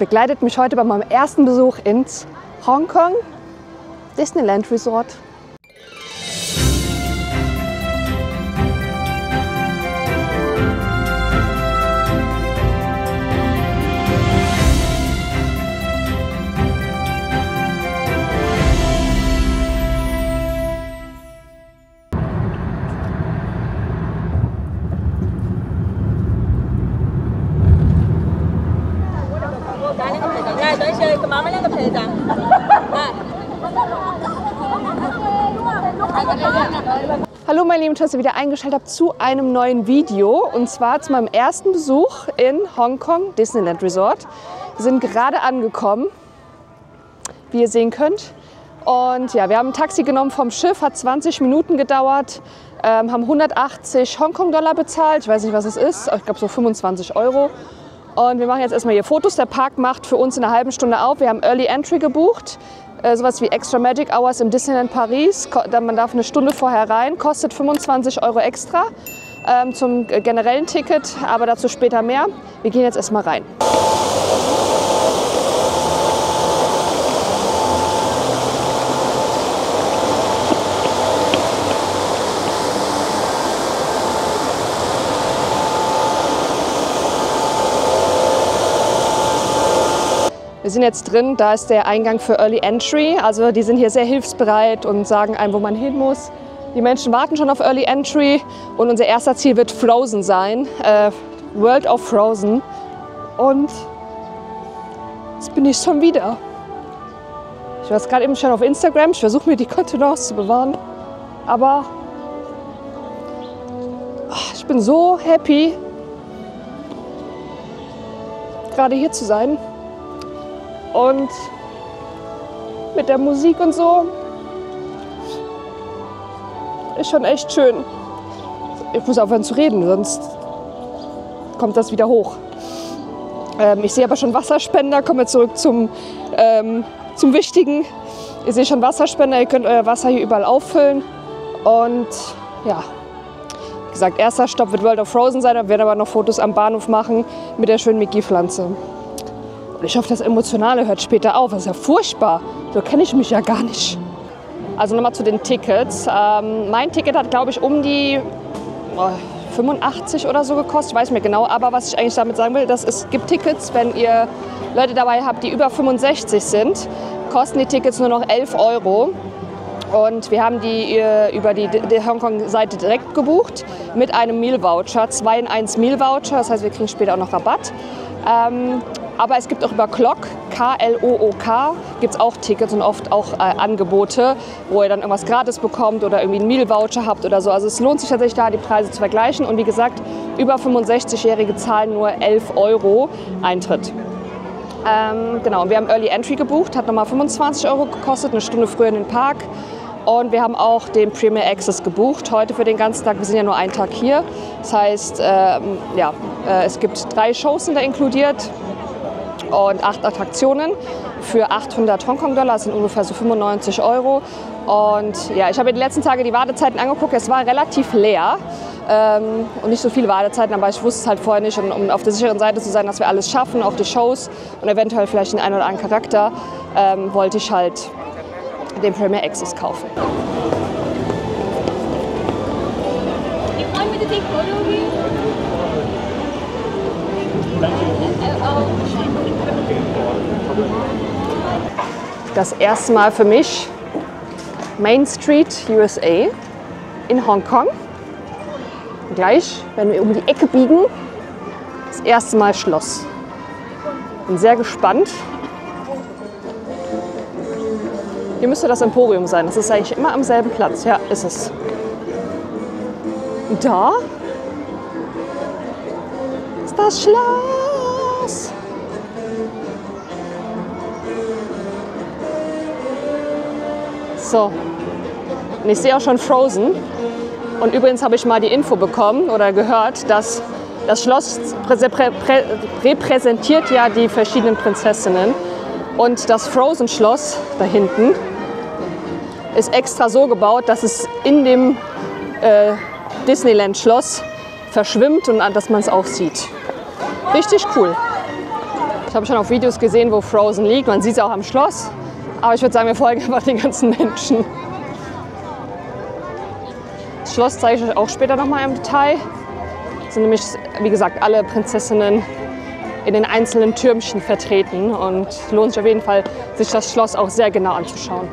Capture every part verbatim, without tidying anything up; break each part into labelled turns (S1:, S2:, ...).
S1: begleitet mich heute bei meinem ersten Besuch ins Hongkong Disneyland Resort. Hallo meine Lieben, schön, dass ihr wieder eingeschaltet habt zu einem neuen Video, und zwar zu meinem ersten Besuch in Hongkong Disneyland Resort. Wir sind gerade angekommen, wie ihr sehen könnt. Und ja, wir haben ein Taxi genommen vom Schiff, hat zwanzig Minuten gedauert, ähm, haben hundertachtzig Hongkong-Dollar bezahlt, ich weiß nicht, was es ist, ich glaube so fünfundzwanzig Euro. Und wir machen jetzt erstmal hier Fotos. Der Park macht für uns in einer halben Stunde auf. Wir haben Early Entry gebucht, äh, sowas wie Extra Magic Hours im Disneyland Paris. Man darf eine Stunde vorher rein, kostet fünfundzwanzig Euro extra ähm, zum generellen Ticket, aber dazu später mehr. Wir gehen jetzt erstmal rein. Wir sind jetzt drin, da ist der Eingang für Early Entry. Also die sind hier sehr hilfsbereit und sagen einem, wo man hin muss. Die Menschen warten schon auf Early Entry und unser erster Ziel wird Frozen sein. Äh, World of Frozen. Und jetzt bin ich schon wieder. Ich war gerade eben schon auf Instagram. Ich versuche mir die Kontenance zu bewahren. Aber ach, ich bin so happy, gerade hier zu sein. Und mit der Musik und so ist schon echt schön. Ich muss aufhören zu reden, sonst kommt das wieder hoch. Ähm, ich sehe aber schon Wasserspender. Kommen wir zurück zum, ähm, zum Wichtigen. Ihr seht schon Wasserspender, ihr könnt euer Wasser hier überall auffüllen. Und ja, wie gesagt, erster Stopp wird World of Frozen sein. Wir werden aber noch Fotos am Bahnhof machen mit der schönen Mickey-Pflanze. Ich hoffe, das Emotionale hört später auf. Das ist ja furchtbar. So kenne ich mich ja gar nicht. Also nochmal zu den Tickets. Ähm, mein Ticket hat, glaube ich, um die oh, fünfundachtzig oder so gekostet. Ich weiß nicht mehr genau. Aber was ich eigentlich damit sagen will, dass es gibt Tickets, wenn ihr Leute dabei habt, die über fünfundsechzig sind, kosten die Tickets nur noch elf Euro. Und wir haben die äh, über die, die Hongkong-Seite direkt gebucht mit einem Meal-Voucher, zwei in eins Meal-Voucher. Das heißt, wir kriegen später auch noch Rabatt. Ähm, Aber es gibt auch über Klook, K L O O K, gibt es auch Tickets und oft auch äh, Angebote, wo ihr dann irgendwas gratis bekommt oder irgendwie einen Meal-Voucher habt oder so. Also es lohnt sich tatsächlich da, die Preise zu vergleichen. Und wie gesagt, über fünfundsechzigjährige zahlen nur elf Euro Eintritt. Ähm, genau, wir haben Early Entry gebucht, hat nochmal fünfundzwanzig Euro gekostet, eine Stunde früher in den Park. Und wir haben auch den Premier Access gebucht, heute für den ganzen Tag. Wir sind ja nur einen Tag hier. Das heißt, ähm, ja, äh, es gibt drei Shows sind da inkludiert und acht Attraktionen für achthundert Hongkong-Dollar. Das sind ungefähr so fünfundneunzig Euro. Und ja, ich habe mir die letzten Tage die Wartezeiten angeguckt. Es war relativ leer ähm, und nicht so viele Wartezeiten, aber ich wusste es halt vorher nicht. Und um auf der sicheren Seite zu sein, dass wir alles schaffen, auch die Shows und eventuell vielleicht den einen oder anderen Charakter, ähm, wollte ich halt den Premier Access kaufen. Das erste Mal für mich Main Street U S A in Hongkong. Und gleich, wenn wir um die Ecke biegen, das erste Mal Schloss. Bin sehr gespannt. Hier müsste das Emporium sein. Das ist eigentlich immer am selben Platz. Ja, ist es. Und da ist das Schloss. So, und ich sehe auch schon Frozen. Und übrigens habe ich mal die Info bekommen oder gehört, dass das Schloss prä prä repräsentiert ja die verschiedenen Prinzessinnen. Und das Frozen-Schloss da hinten ist extra so gebaut, dass es in dem äh, Disneyland-Schloss verschwimmt und dass man es auch sieht. Richtig cool. Ich habe schon auf Videos gesehen, wo Frozen liegt. Man sieht es auch am Schloss. Aber ich würde sagen, wir folgen einfach den ganzen Menschen. Das Schloss zeige ich euch auch später nochmal im Detail. Es sind nämlich, wie gesagt, alle Prinzessinnen in den einzelnen Türmchen vertreten. Und lohnt sich auf jeden Fall, sich das Schloss auch sehr genau anzuschauen.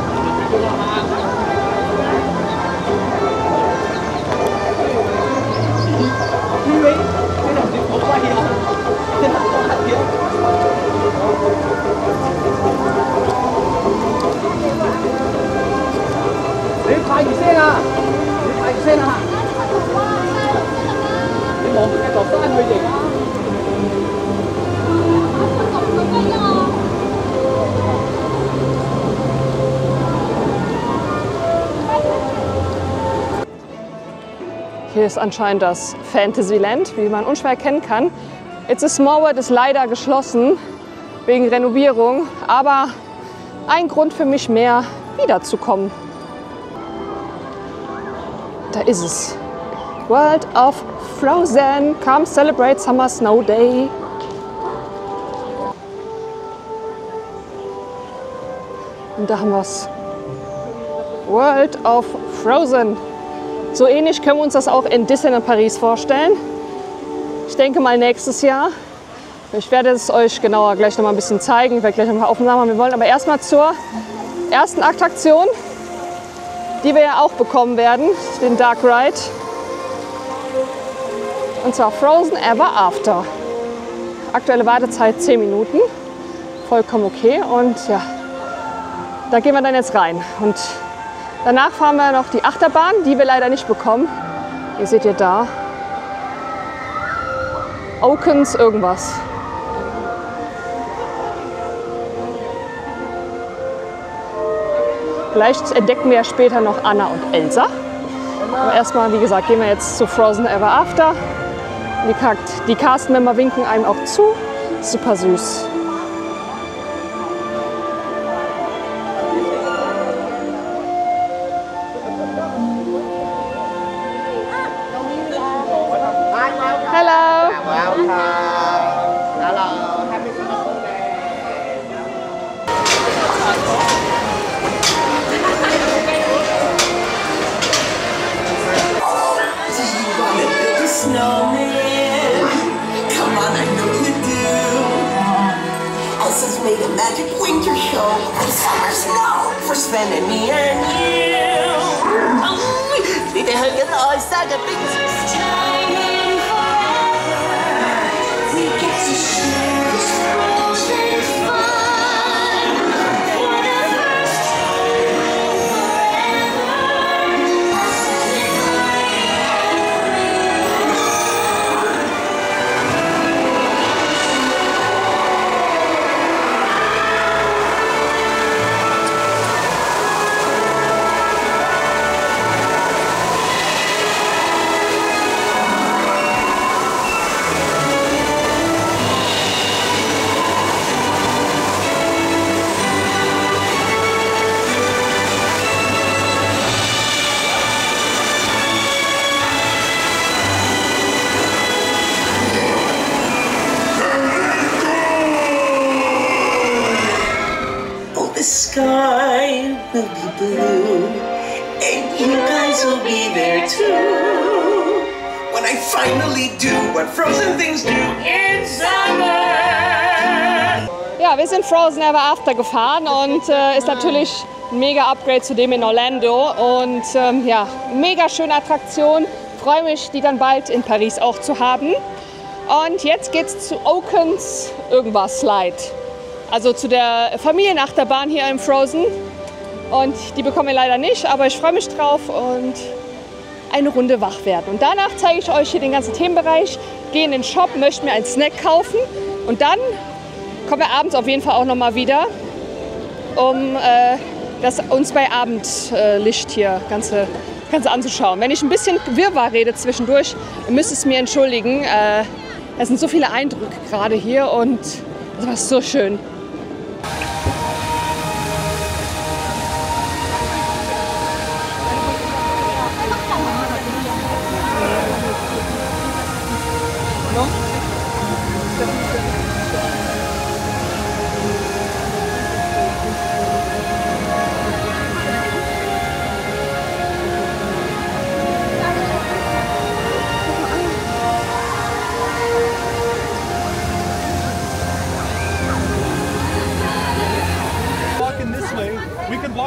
S1: Hier ist anscheinend das Fantasyland, wie man unschwer erkennen kann. It's a Small World ist leider geschlossen wegen Renovierung, aber ein Grund für mich mehr, wiederzukommen. Da ist es. World of Frozen. Come celebrate Summer Snow Day. Und da haben wir es. World of Frozen. So ähnlich können wir uns das auch in Disneyland Paris vorstellen. Ich denke mal nächstes Jahr. Ich werde es euch genauer gleich noch mal ein bisschen zeigen. Ich werde gleich noch ein paar Aufnahmen haben. Wir wollen aber erstmal zur ersten Attraktion, die wir ja auch bekommen werden, den Dark Ride. Und zwar Frozen Ever After. Aktuelle Wartezeit zehn Minuten. Vollkommen okay. Und ja, da gehen wir dann jetzt rein. Und danach fahren wir noch die Achterbahn, die wir leider nicht bekommen. Ihr seht ihr da. Oakens irgendwas. Vielleicht entdecken wir ja später noch Anna und Elsa. Aber erstmal, wie gesagt, gehen wir jetzt zu Frozen Ever After. Die, die Cast-Member winken einem auch zu. Super süß. Hello.
S2: Welcome. Hello. Happy birthday.
S3: Snowman, come on, I know you do. Elsa's made a magic winter show with summer snow for Sven and me and you. Oh, did they hug your eyes? I got things. Time and forever, we get to share this frozen fun for the first time forever. Sky will be blue, and you guys will be there too. When I finally do what frozen things do in summer.
S1: Ja, wir sind Frozen Ever After gefahren und äh, ist natürlich ein mega Upgrade zu dem in Orlando. Und ähm, ja, mega schöne Attraktion. Freue mich, die dann bald in Paris auch zu haben. Und jetzt geht's zu Oakens irgendwas Slide. Also zu der Familienachterbahn hier im Frozen. Und die bekommen wir leider nicht, aber ich freue mich drauf und eine Runde wach werden. Und danach zeige ich euch hier den ganzen Themenbereich, gehe in den Shop, möchte mir einen Snack kaufen und dann kommen wir abends auf jeden Fall auch noch mal wieder, um äh, das uns bei Abendlicht hier Ganze, Ganze anzuschauen. Wenn ich ein bisschen Wirrwarr rede zwischendurch, ihr müsst es mir entschuldigen. Äh, es sind so viele Eindrücke gerade hier und es war so schön.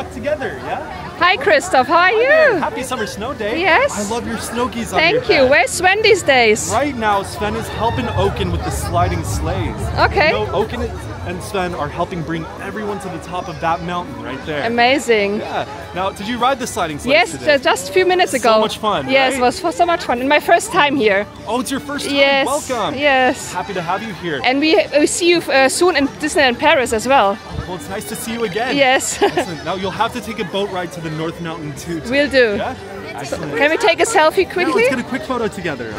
S4: walk together, yeah?
S1: Hi, Christoph. How are you?
S4: Happy summer snow day.
S1: Yes.
S4: I love your snow geese on your
S1: Thank you.
S4: head.
S1: Where's Sven these days?
S4: Right now, Sven is helping Oaken with the sliding sleighs.
S1: Okay.
S4: You know, Oaken and Sven are helping bring everyone to the top of that mountain right there.
S1: Amazing.
S4: Yeah. Now, did you ride the sliding sleighs
S1: Yes,
S4: today?
S1: ju- just a few minutes ago.
S4: So much fun,
S1: Yes,
S4: right?
S1: it was for so much fun. And my first time here.
S4: Oh, it's your first time.
S1: Yes.
S4: Welcome.
S1: Yes.
S4: Happy to have you here.
S1: And we, we see you uh, soon in Disneyland Paris as well.
S4: Well, it's nice to see you again.
S1: Yes.
S4: Excellent. Now you'll have to take a boat ride to the North Mountain too. today,
S1: Will do.
S4: Yeah. Excellent.
S1: Can we take a selfie
S4: Yeah,
S1: quickly?
S4: let's get a quick photo together.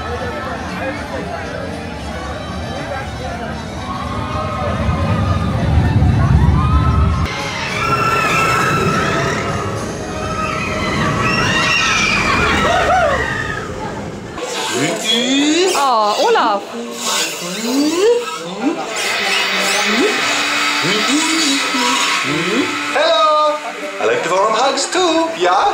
S1: Oh, Olaf.
S5: Hello! I like the warm hugs too, yeah?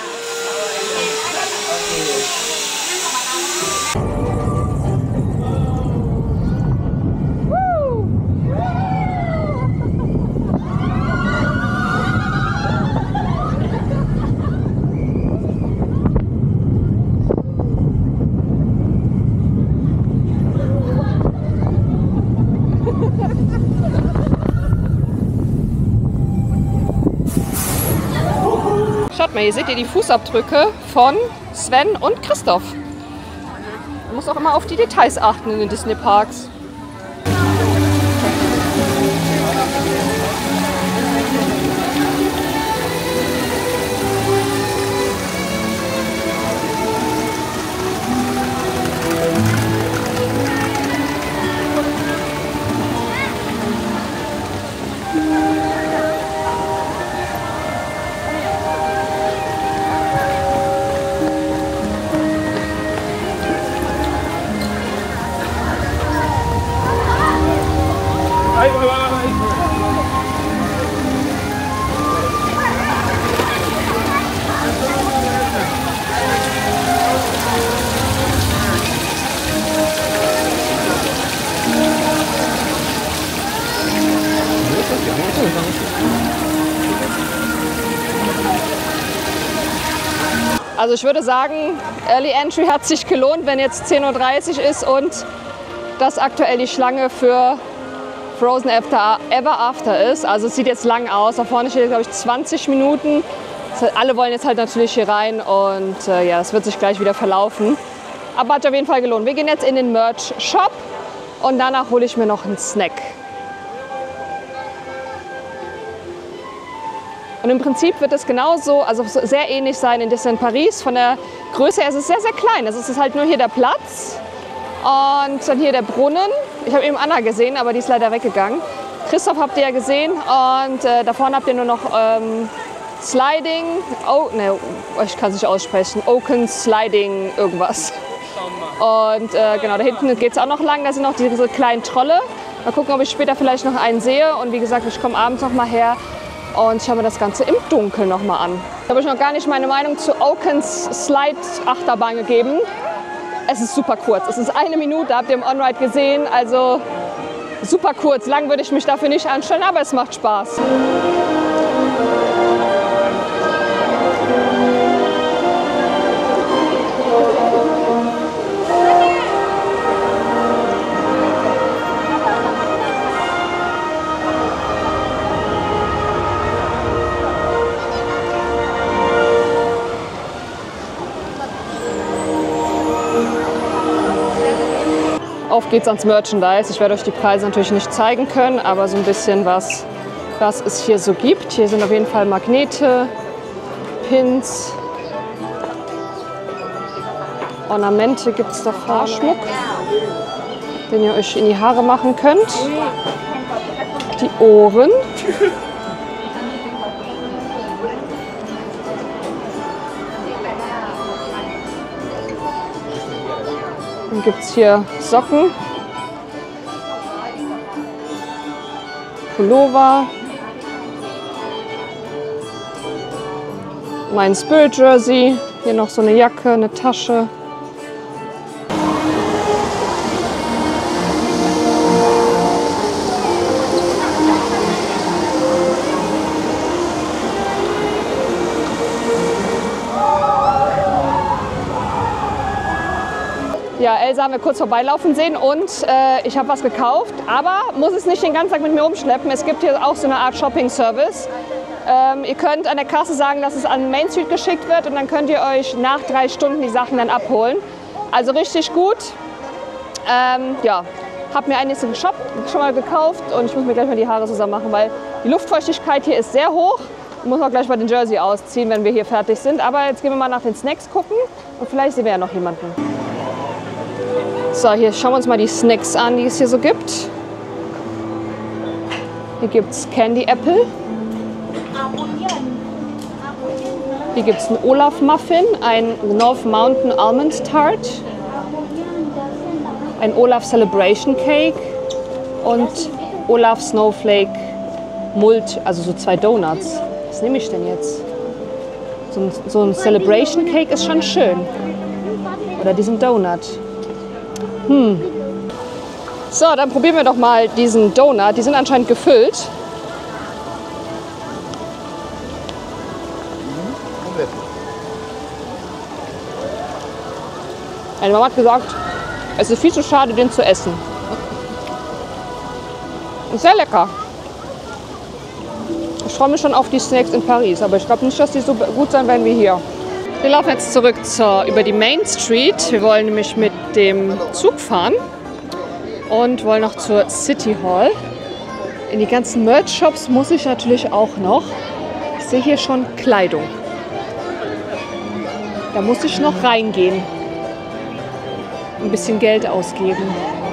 S1: Schaut mal, hier seht ihr die Fußabdrücke von Sven und Christoph. Man muss auch immer auf die Details achten in den Disney-Parks. Also ich würde sagen, Early Entry hat sich gelohnt, wenn jetzt zehn Uhr dreißig ist und das aktuell die Schlange für Frozen After, Ever After ist. Also es sieht jetzt lang aus. Da vorne steht, glaube ich, zwanzig Minuten. Alle wollen jetzt halt natürlich hier rein und äh, ja, es wird sich gleich wieder verlaufen. Aber hat auf jeden Fall gelohnt. Wir gehen jetzt in den Merch Shop und danach hole ich mir noch einen Snack. Und im Prinzip wird es genauso, also sehr ähnlich sein in Disneyland Paris. Von der Größe her ist es sehr, sehr klein. Also es ist halt nur hier der Platz und dann hier der Brunnen. Ich habe eben Anna gesehen, aber die ist leider weggegangen. Christoph habt ihr ja gesehen und äh, da vorne habt ihr nur noch ähm, Sliding, oh, ne, ich kann es nicht aussprechen, Oaken Sliding irgendwas. Und äh, genau, da hinten geht es auch noch lang, da sind noch diese kleinen Trolle. Mal gucken, ob ich später vielleicht noch einen sehe. Und wie gesagt, ich komme abends noch mal her und schaue mir das Ganze im Dunkeln noch mal an. Da habe ich noch gar nicht meine Meinung zu Oakens Slide Achterbahn gegeben. Es ist super kurz. Es ist eine Minute, habt ihr im On-Ride gesehen. Also super kurz. Lang würde ich mich dafür nicht anstellen, aber es macht Spaß. Auf geht's ans Merchandise. Ich werde euch die Preise natürlich nicht zeigen können, aber so ein bisschen was, was es hier so gibt. Hier sind auf jeden Fall Magnete, Pins, Ornamente gibt es da, Haarschmuck, den ihr euch in die Haare machen könnt. Die Ohren. Dann gibt es hier Socken, Pullover, mein Spirit Jersey, hier noch so eine Jacke, eine Tasche. Kaiser haben wir kurz vorbeilaufen sehen und äh, ich habe was gekauft, aber muss es nicht den ganzen Tag mit mir rumschleppen. Es gibt hier auch so eine Art Shopping-Service. Ähm, ihr könnt an der Kasse sagen, dass es an Main Street geschickt wird und dann könnt ihr euch nach drei Stunden die Sachen dann abholen. Also richtig gut. Ähm, ja, habe mir einiges geshoppt, schon mal gekauft und ich muss mir gleich mal die Haare zusammen machen, weil die Luftfeuchtigkeit hier ist sehr hoch. Ich muss auch gleich mal den Jersey ausziehen, wenn wir hier fertig sind. Aber jetzt gehen wir mal nach den Snacks gucken und vielleicht sehen wir ja noch jemanden. So, hier schauen wir uns mal die Snacks an, die es hier so gibt. Hier gibt es Candy Apple. Hier gibt es einen Olaf Muffin, ein North Mountain Almond Tart, ein Olaf Celebration Cake und Olaf Snowflake Mult, also so zwei Donuts. Was nehme ich denn jetzt? So ein, so ein Celebration Cake ist schon schön. Oder diesen Donut. Hm. So, dann probieren wir doch mal diesen Donut. Die sind anscheinend gefüllt. Meine Mama hat gesagt, es ist viel zu schade, den zu essen. Ist sehr lecker. Ich freue mich schon auf die Snacks in Paris, aber ich glaube nicht, dass die so gut sein werden wie hier. Wir laufen jetzt zurück zur, über die Main Street. Wir wollen nämlich mit dem Zug fahren und wollen noch zur City Hall. In die ganzen Merch-Shops muss ich natürlich auch noch. Ich sehe hier schon Kleidung. Da muss ich noch reingehen. Ein bisschen Geld ausgeben.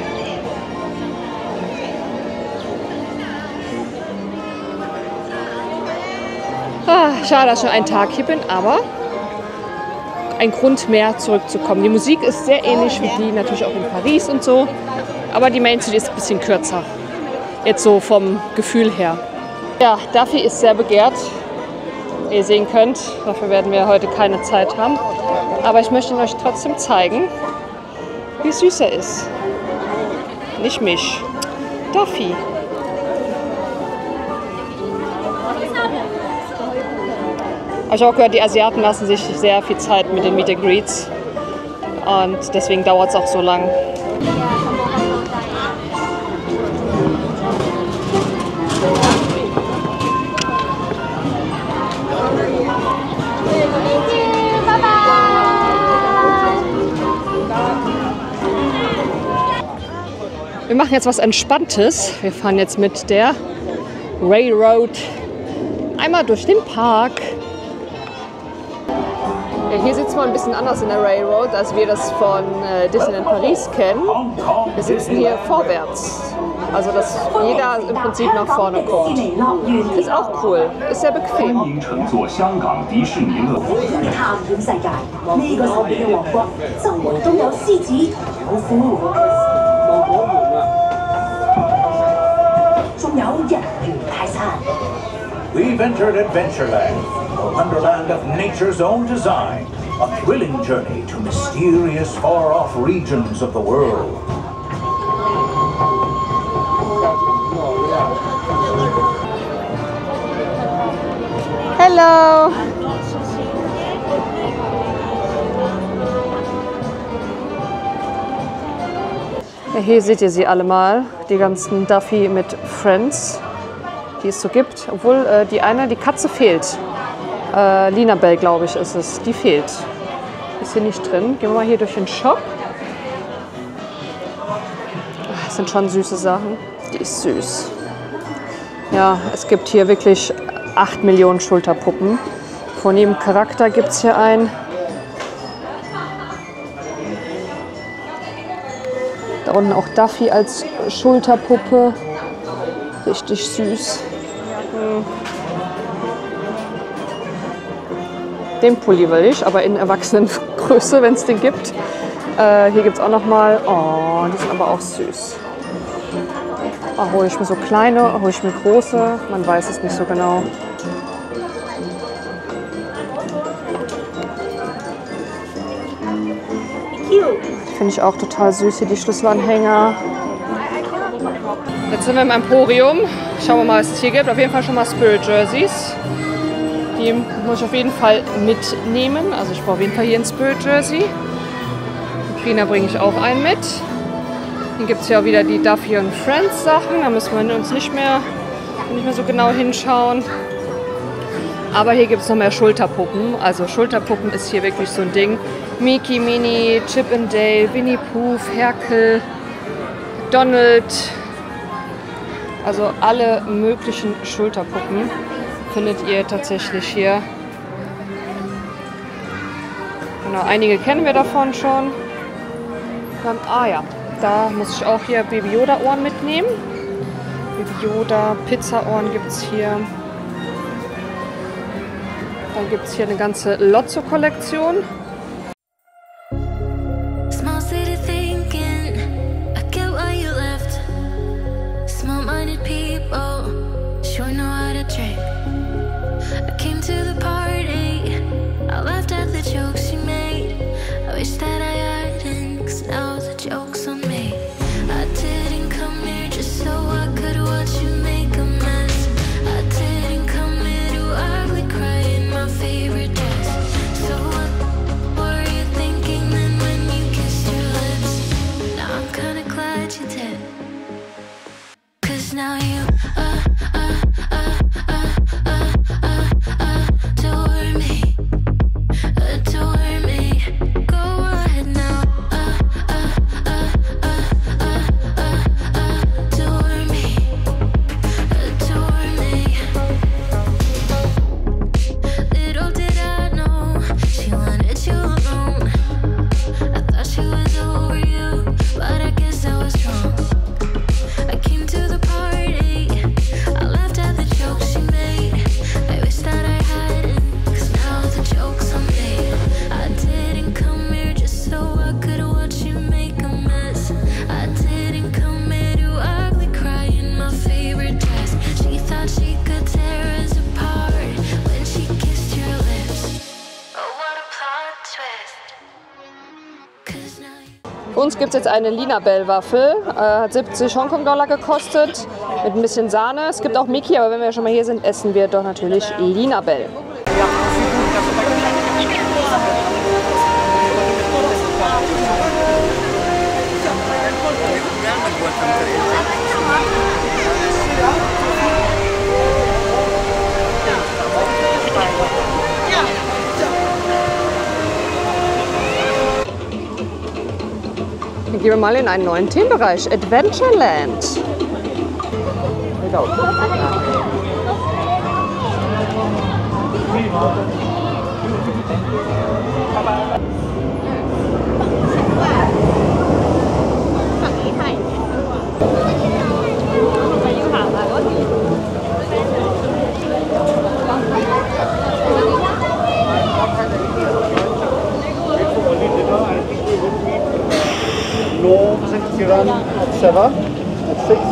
S1: Ah, schade, dass ich schon einen Tag hier bin, aber ein Grund mehr zurückzukommen. Die Musik ist sehr ähnlich wie die natürlich auch in Paris und so, aber die Main Street ist ein bisschen kürzer. Jetzt so vom Gefühl her. Ja, Duffy ist sehr begehrt. Wie ihr sehen könnt, dafür werden wir heute keine Zeit haben. Aber ich möchte ihn euch trotzdem zeigen, wie süß er ist. Nicht mich. Duffy. Ich habe auch gehört, die Asiaten lassen sich sehr viel Zeit mit den Meet and Greets. Und deswegen dauert es auch so lang. Wir machen jetzt was Entspanntes. Wir fahren jetzt mit der Railroad einmal durch den Park. Ja, hier sitzt man ein bisschen anders in der Railroad, als wir das von äh, Disneyland Paris kennen. Wir sitzen hier vorwärts. Also, dass jeder im Prinzip nach vorne guckt. Ist auch cool. Ist sehr bequem.
S6: We've entered Adventureland, a wonderland of nature's own design, a thrilling journey to mysterious far-off regions of the world.
S1: Hello! Ja, hier seht ihr sie alle mal, die ganzen Duffy mit Friends, die es so gibt. Obwohl äh, die eine, die Katze fehlt. Äh, Lina Bell, glaube ich, ist es. Die fehlt. Ist hier nicht drin. Gehen wir mal hier durch den Shop. Das sind schon süße Sachen. Die ist süß. Ja, es gibt hier wirklich acht Millionen Schulterpuppen. Von jedem Charakter gibt es hier einen. Da unten auch Duffy als Schulterpuppe. Richtig süß. Den Pulli will ich, aber in Erwachsenengröße, wenn es den gibt. Äh, hier gibt es auch noch mal. Oh, die sind aber auch süß. Oh, hole ich mir so kleine, hole ich mir große. Man weiß es nicht so genau. Finde ich auch total süß hier, die Schlüsselanhänger. Jetzt sind wir im Emporium. Schauen wir mal, was es hier gibt. Auf jeden Fall schon mal Spirit Jerseys. Die muss ich auf jeden Fall mitnehmen. Also ich brauche auf jeden Fall hier ein Spirit Jersey. Trina bringe ich auch einen mit. Hier gibt es ja auch wieder die Duffy und Friends Sachen. Da müssen wir uns nicht mehr, nicht mehr so genau hinschauen. Aber hier gibt es noch mehr Schulterpuppen. Also Schulterpuppen ist hier wirklich so ein Ding. Mickey, Minnie, Chip and Dale, Winnie Pooh, Ferkel, Donald. Also alle möglichen Schulterpuppen findet ihr tatsächlich hier. Genau, einige kennen wir davon schon. Dann, ah ja, da muss ich auch hier Baby Yoda Ohren mitnehmen. Baby Yoda, Pizza Ohren gibt es hier. Dann gibt es hier eine ganze Lotso-Kollektion. Für uns gibt es jetzt eine Lina-Bell-Waffel, äh, hat siebzig Hongkong-Dollar gekostet, mit ein bisschen Sahne. Es gibt auch Mickey, aber wenn wir schon mal hier sind, essen wir doch natürlich Lina-Bell. Dann gehen wir mal in einen neuen Themenbereich, Adventureland.
S7: No, you run at seven, at six.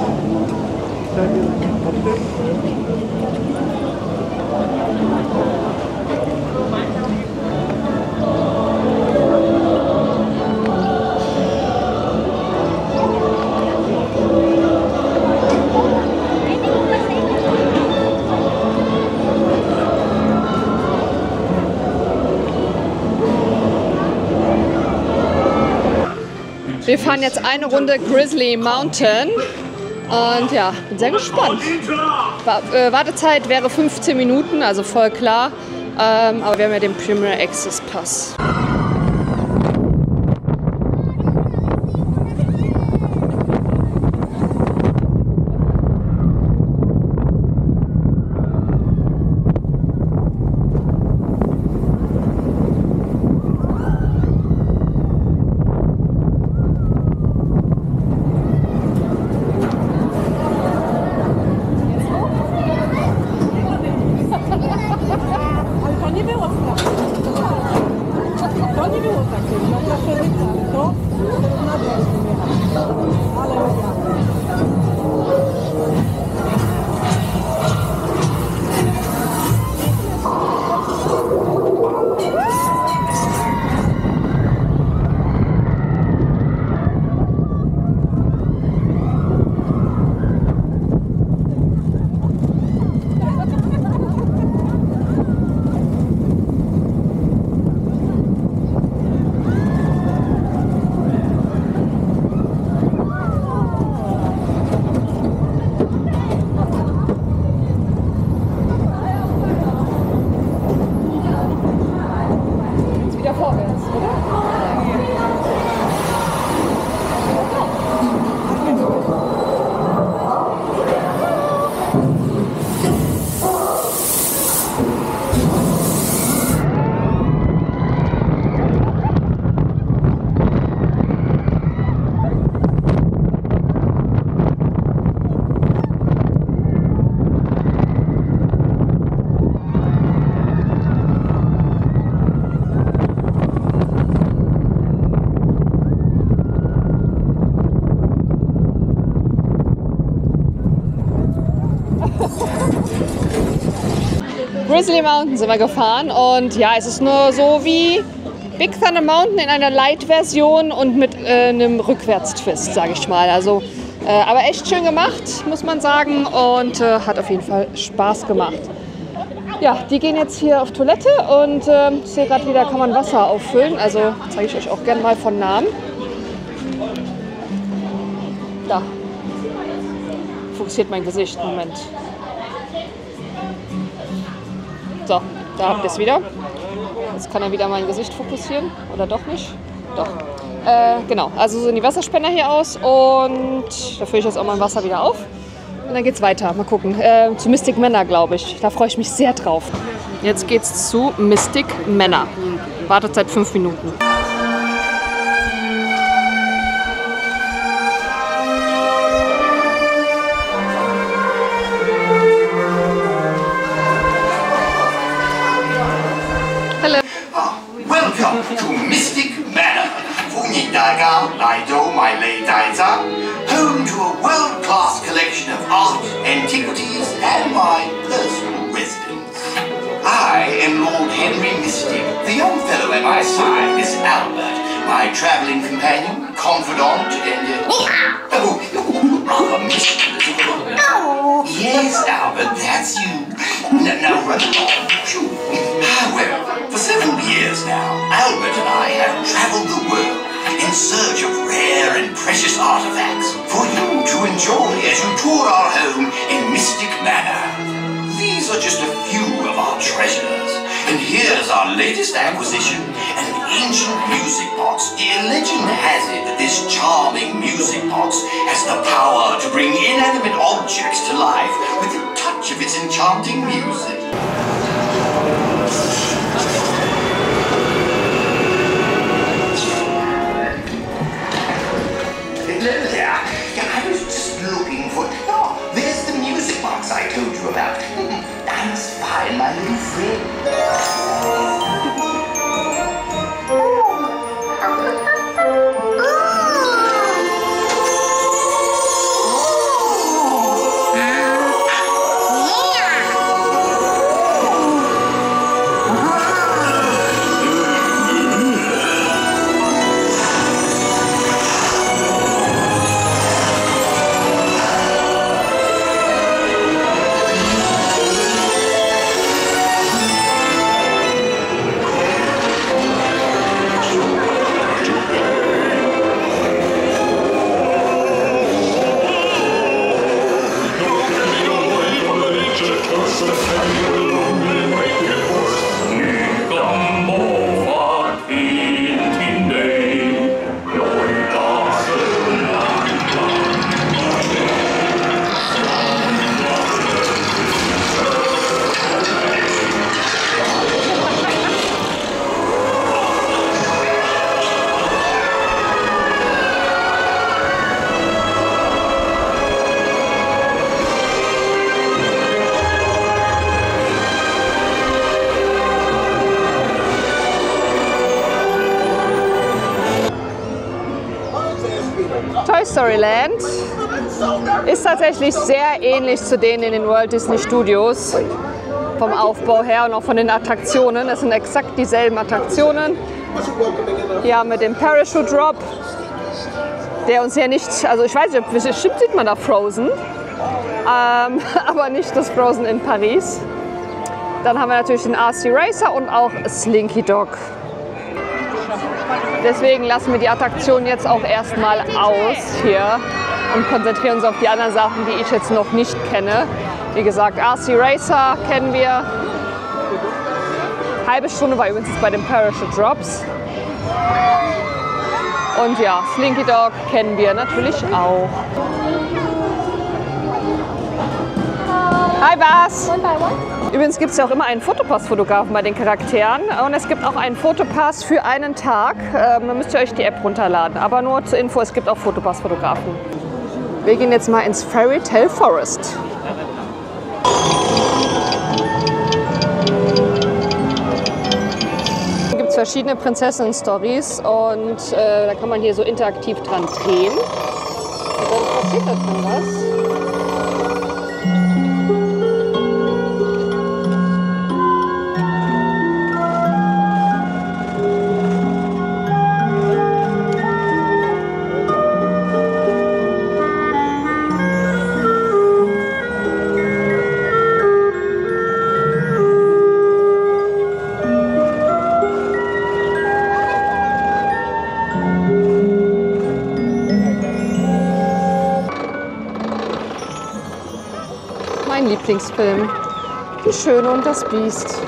S1: Wir fahren jetzt eine Runde Grizzly Mountain und ja, bin sehr gespannt. Wartezeit wäre fünfzehn Minuten, also voll klar, ähm, aber wir haben ja den Premier Access Pass. Grizzly Mountain sind wir gefahren und ja, es ist nur so wie Big Thunder Mountain in einer Light-Version und mit äh, einem Rückwärtstwist, sage ich mal. Also, äh, aber echt schön gemacht, muss man sagen, und äh, hat auf jeden Fall Spaß gemacht. Ja, die gehen jetzt hier auf Toilette und äh, ich sehe gerade wieder, kann man Wasser auffüllen. Also zeige ich euch auch gerne mal von Namen. Da. Fokussiert mein Gesicht. Moment. So, da habt ihr es wieder. Jetzt kann er wieder mein Gesicht fokussieren. Oder doch nicht? Doch. Äh, genau, also so sehen die Wasserspender hier aus. Und da fülle ich jetzt auch mein Wasser wieder auf. Und dann geht's weiter. Mal gucken. Äh, zu Mystic Manor, glaube ich. Da freue ich mich sehr drauf. Jetzt geht's zu Mystic Manor. Wartezeit fünf Minuten. Hello.
S8: Welcome to Mystic Manor. Fungidaga, Lido, my late Daita. Home to a world-class collection of art, antiquities, and my personal residence. I am Lord Henry Mystic. The young fellow at my side is Albert, my traveling companion, confidant, and... Uh, oh, rather mystical. Yes, Albert, that's you. Now, now run along. Well, for several years now, Albert and I have traveled the world in search of rare and precious artifacts for you to enjoy as you tour our home in Mystic Manor. These are just a few of our treasures. And here's our latest acquisition, an ancient music box. Legend has it that this charming music box has the power to bring inanimate objects to life with the touch of its enchanting music. There. I was just looking for... Oh, there's the music box I told you about. That's fine, my little friend.
S1: Toy Story Land ist tatsächlich sehr ähnlich zu denen in den Walt Disney Studios. Vom Aufbau her und auch von den Attraktionen. Es sind exakt dieselben Attraktionen. Hier haben wir den Parachute Drop, der uns ja nicht, also ich weiß nicht, bestimmt sieht man da Frozen, ähm, aber nicht das Frozen in Paris. Dann haben wir natürlich den R C Racer und auch Slinky Dog. Deswegen lassen wir die Attraktion jetzt auch erstmal aus hier und konzentrieren uns auf die anderen Sachen, die ich jetzt noch nicht kenne. Wie gesagt, R C Racer kennen wir. Halbe Stunde war übrigens bei den Parachute Drops. Und ja, Slinky Dog kennen wir natürlich auch. Hi Bas! Übrigens gibt es ja auch immer einen Fotopass-Fotografen bei den Charakteren und es gibt auch einen Fotopass für einen Tag. Ähm, dann müsst ihr euch die App runterladen. Aber nur zur Info, es gibt auch Fotopass-Fotografen. Wir gehen jetzt mal ins Fairy Tale Forest. Hier gibt es verschiedene Prinzessinnen-Stories und äh, da kann man hier so interaktiv dran drehen. Und dann passiert da drin was. Lieblingsfilm. Die Schöne und das Biest.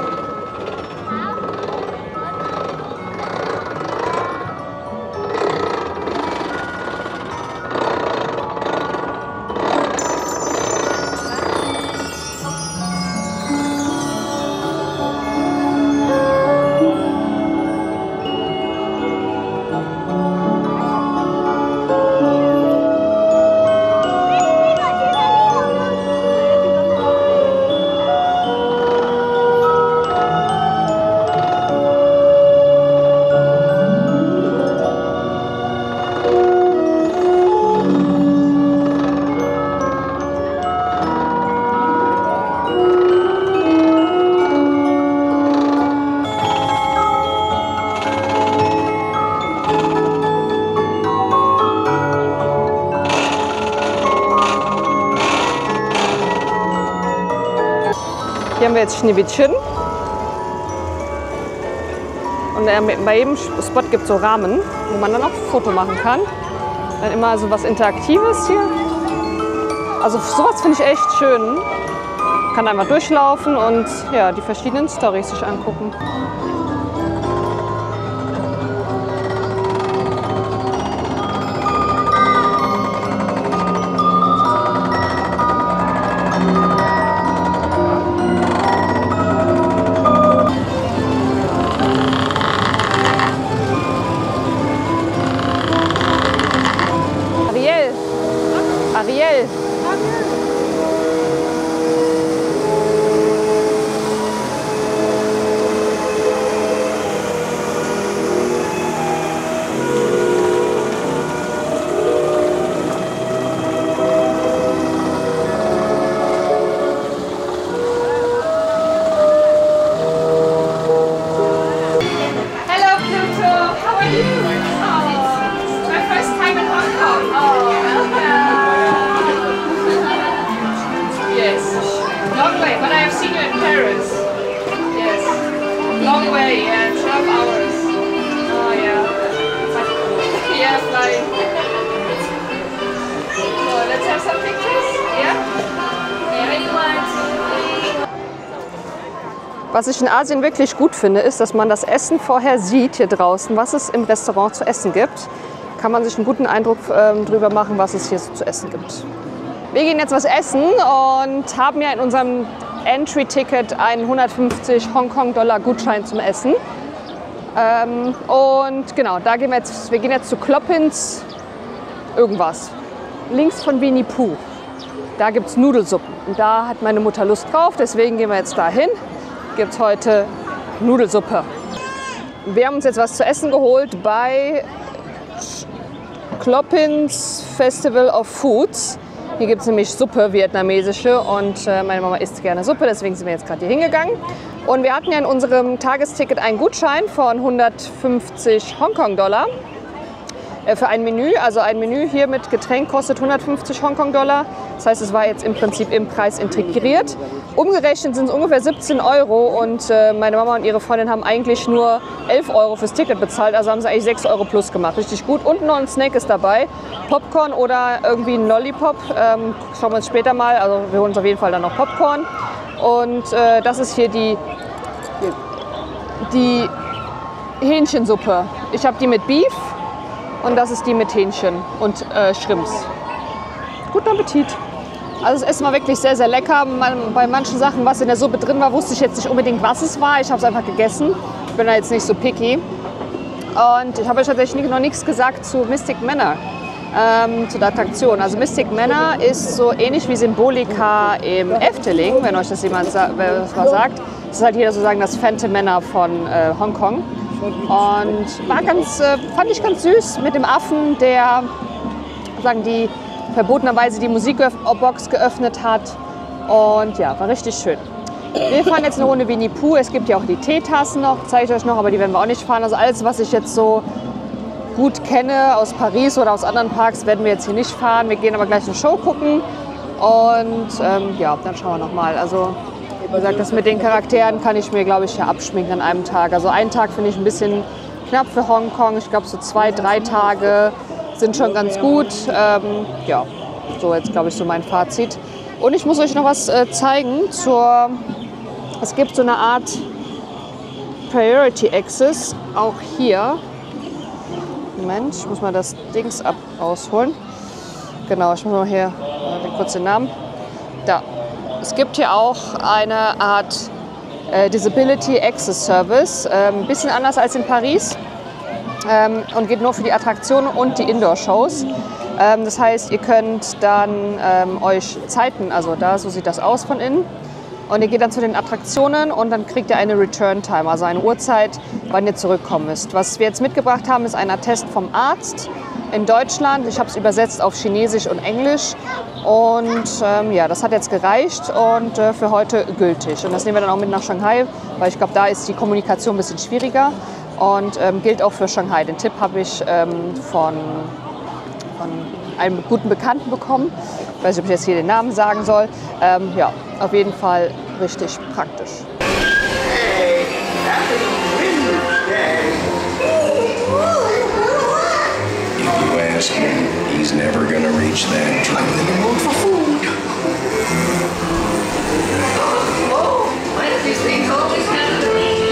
S1: Hier haben wir jetzt Schneewittchen. Und bei jedem Spot gibt es so Rahmen, wo man dann auch ein Foto machen kann. Dann immer so was Interaktives hier. Also sowas finde ich echt schön. Man kann einfach durchlaufen und ja, die verschiedenen Storys sich angucken.
S9: Ariel.
S1: Hello, Pluto. How are you? Oh, it's my first time in Hong Kong. Oh, yes. Long way, but I have seen you in Paris. Yes. Long way, yeah. twelve hours. Oh, yeah. Yeah, flying. So, let's have some pictures. Yeah? Yeah, anyone?
S9: Was ich in Asien wirklich gut finde, ist, dass man das Essen vorher sieht hier draußen, was es im Restaurant zu essen gibt. Kann man sich einen guten Eindruck ähm, darüber machen, was es hier so zu essen gibt. Wir gehen jetzt was essen und haben ja in unserem Entry-Ticket einen hundertfünfzig Hongkong-Dollar Gutschein zum Essen. Ähm, und genau, da gehen wir jetzt, wir gehen jetzt zu Kloppins irgendwas. Links von Winnie Pooh. Da gibt es Nudelsuppen. Und da hat meine Mutter Lust drauf, deswegen gehen wir jetzt dahin. Gibt es heute Nudelsuppe. Wir haben uns jetzt was zu essen geholt bei Kloppins Festival of Foods. Hier gibt es nämlich Suppe, vietnamesische, und äh, meine Mama isst gerne Suppe, deswegen sind wir jetzt gerade hier hingegangen. Und wir hatten ja in unserem Tagesticket einen Gutschein von hundertfünfzig Hongkong-Dollar äh, für ein Menü. Also ein Menü hier mit Getränk kostet hundertfünfzig Hongkong-Dollar. Das heißt, es war jetzt im Prinzip im Preis integriert. Umgerechnet sind es ungefähr siebzehn Euro und äh, meine Mama und ihre Freundin haben eigentlich nur elf Euro fürs Ticket bezahlt, also haben sie eigentlich sechs Euro plus gemacht. Richtig gut. Und noch ein Snack ist dabei, Popcorn oder irgendwie ein Lollipop. Ähm, schauen wir uns später mal, also wir holen uns auf jeden Fall dann noch Popcorn. Und äh, das ist hier die, die Hähnchensuppe. Ich habe die mit Beef und das ist die mit Hähnchen und äh, Shrimps. Guten Appetit! Also das Essen war wirklich sehr, sehr lecker. Bei manchen Sachen, was in der Suppe drin war, wusste ich jetzt nicht unbedingt, was es war. Ich habe es einfach gegessen. Ich bin da jetzt nicht so picky. Und ich habe euch tatsächlich noch nichts gesagt zu Mystic Manor, ähm, zu der Attraktion. Also Mystic Manor ist so ähnlich wie Symbolika im Efteling, wenn euch das jemand sa das mal sagt. Das ist halt hier sozusagen das Phantom Manor von äh, Hongkong. Und war ganz, äh, fand ich ganz süß mit dem Affen, der sagen die verbotenerweise die Musikbox geöffnet hat. Und ja, war richtig schön. Wir fahren jetzt eine Runde Winnie Pooh. Es gibt ja auch die Teetassen noch, zeige ich euch noch, aber die werden wir auch nicht fahren. Also alles, was ich jetzt so gut kenne aus Paris oder aus anderen Parks, werden wir jetzt hier nicht fahren. Wir gehen aber gleich eine Show gucken und ähm, ja, dann schauen wir noch mal. Also wie gesagt, das mit den Charakteren kann ich mir, glaube ich, hier abschminken an einem Tag. Also einen Tag finde ich ein bisschen knapp für Hongkong. Ich glaube so zwei, drei Tage sind schon ganz gut. Ähm, ja, so jetzt glaube ich so mein Fazit. Und ich muss euch noch was äh, zeigen zur, es gibt so eine Art Priority Access, auch hier. Moment, ich muss mal das Dings ab rausholen. Genau, ich muss mal hier äh, den kurzen Namen. Da. Es gibt hier auch eine Art äh, Disability Access Service, äh, ein bisschen anders als in Paris ähm, und geht nur für die Attraktionen und die Indoor-Shows. Ähm, das heißt, ihr könnt dann ähm, euch Zeiten, also da, so sieht das aus von innen, und ihr geht dann zu den Attraktionen und dann kriegt ihr eine Return Time, also eine Uhrzeit, wann ihr zurückkommen müsst. Was wir jetzt mitgebracht haben, ist ein Attest vom Arzt in Deutschland. Ich habe es übersetzt auf Chinesisch und Englisch. Und ähm, ja, das hat jetzt gereicht und äh, für heute gültig. Und das nehmen wir dann auch mit nach Shanghai, weil ich glaube, da ist die Kommunikation ein bisschen schwieriger und ähm, gilt auch für Shanghai. Den Tipp habe ich ähm, von, von einem guten Bekannten bekommen. Ich weiß nicht, ob ich jetzt hier den Namen sagen soll. Ähm, ja, auf jeden Fall richtig praktisch.
S8: Hey, happy Women's Day.
S10: If you ask him, he's never gonna reach that
S8: I'm in the mood for food.
S11: Whoa, why do these things always happen to me?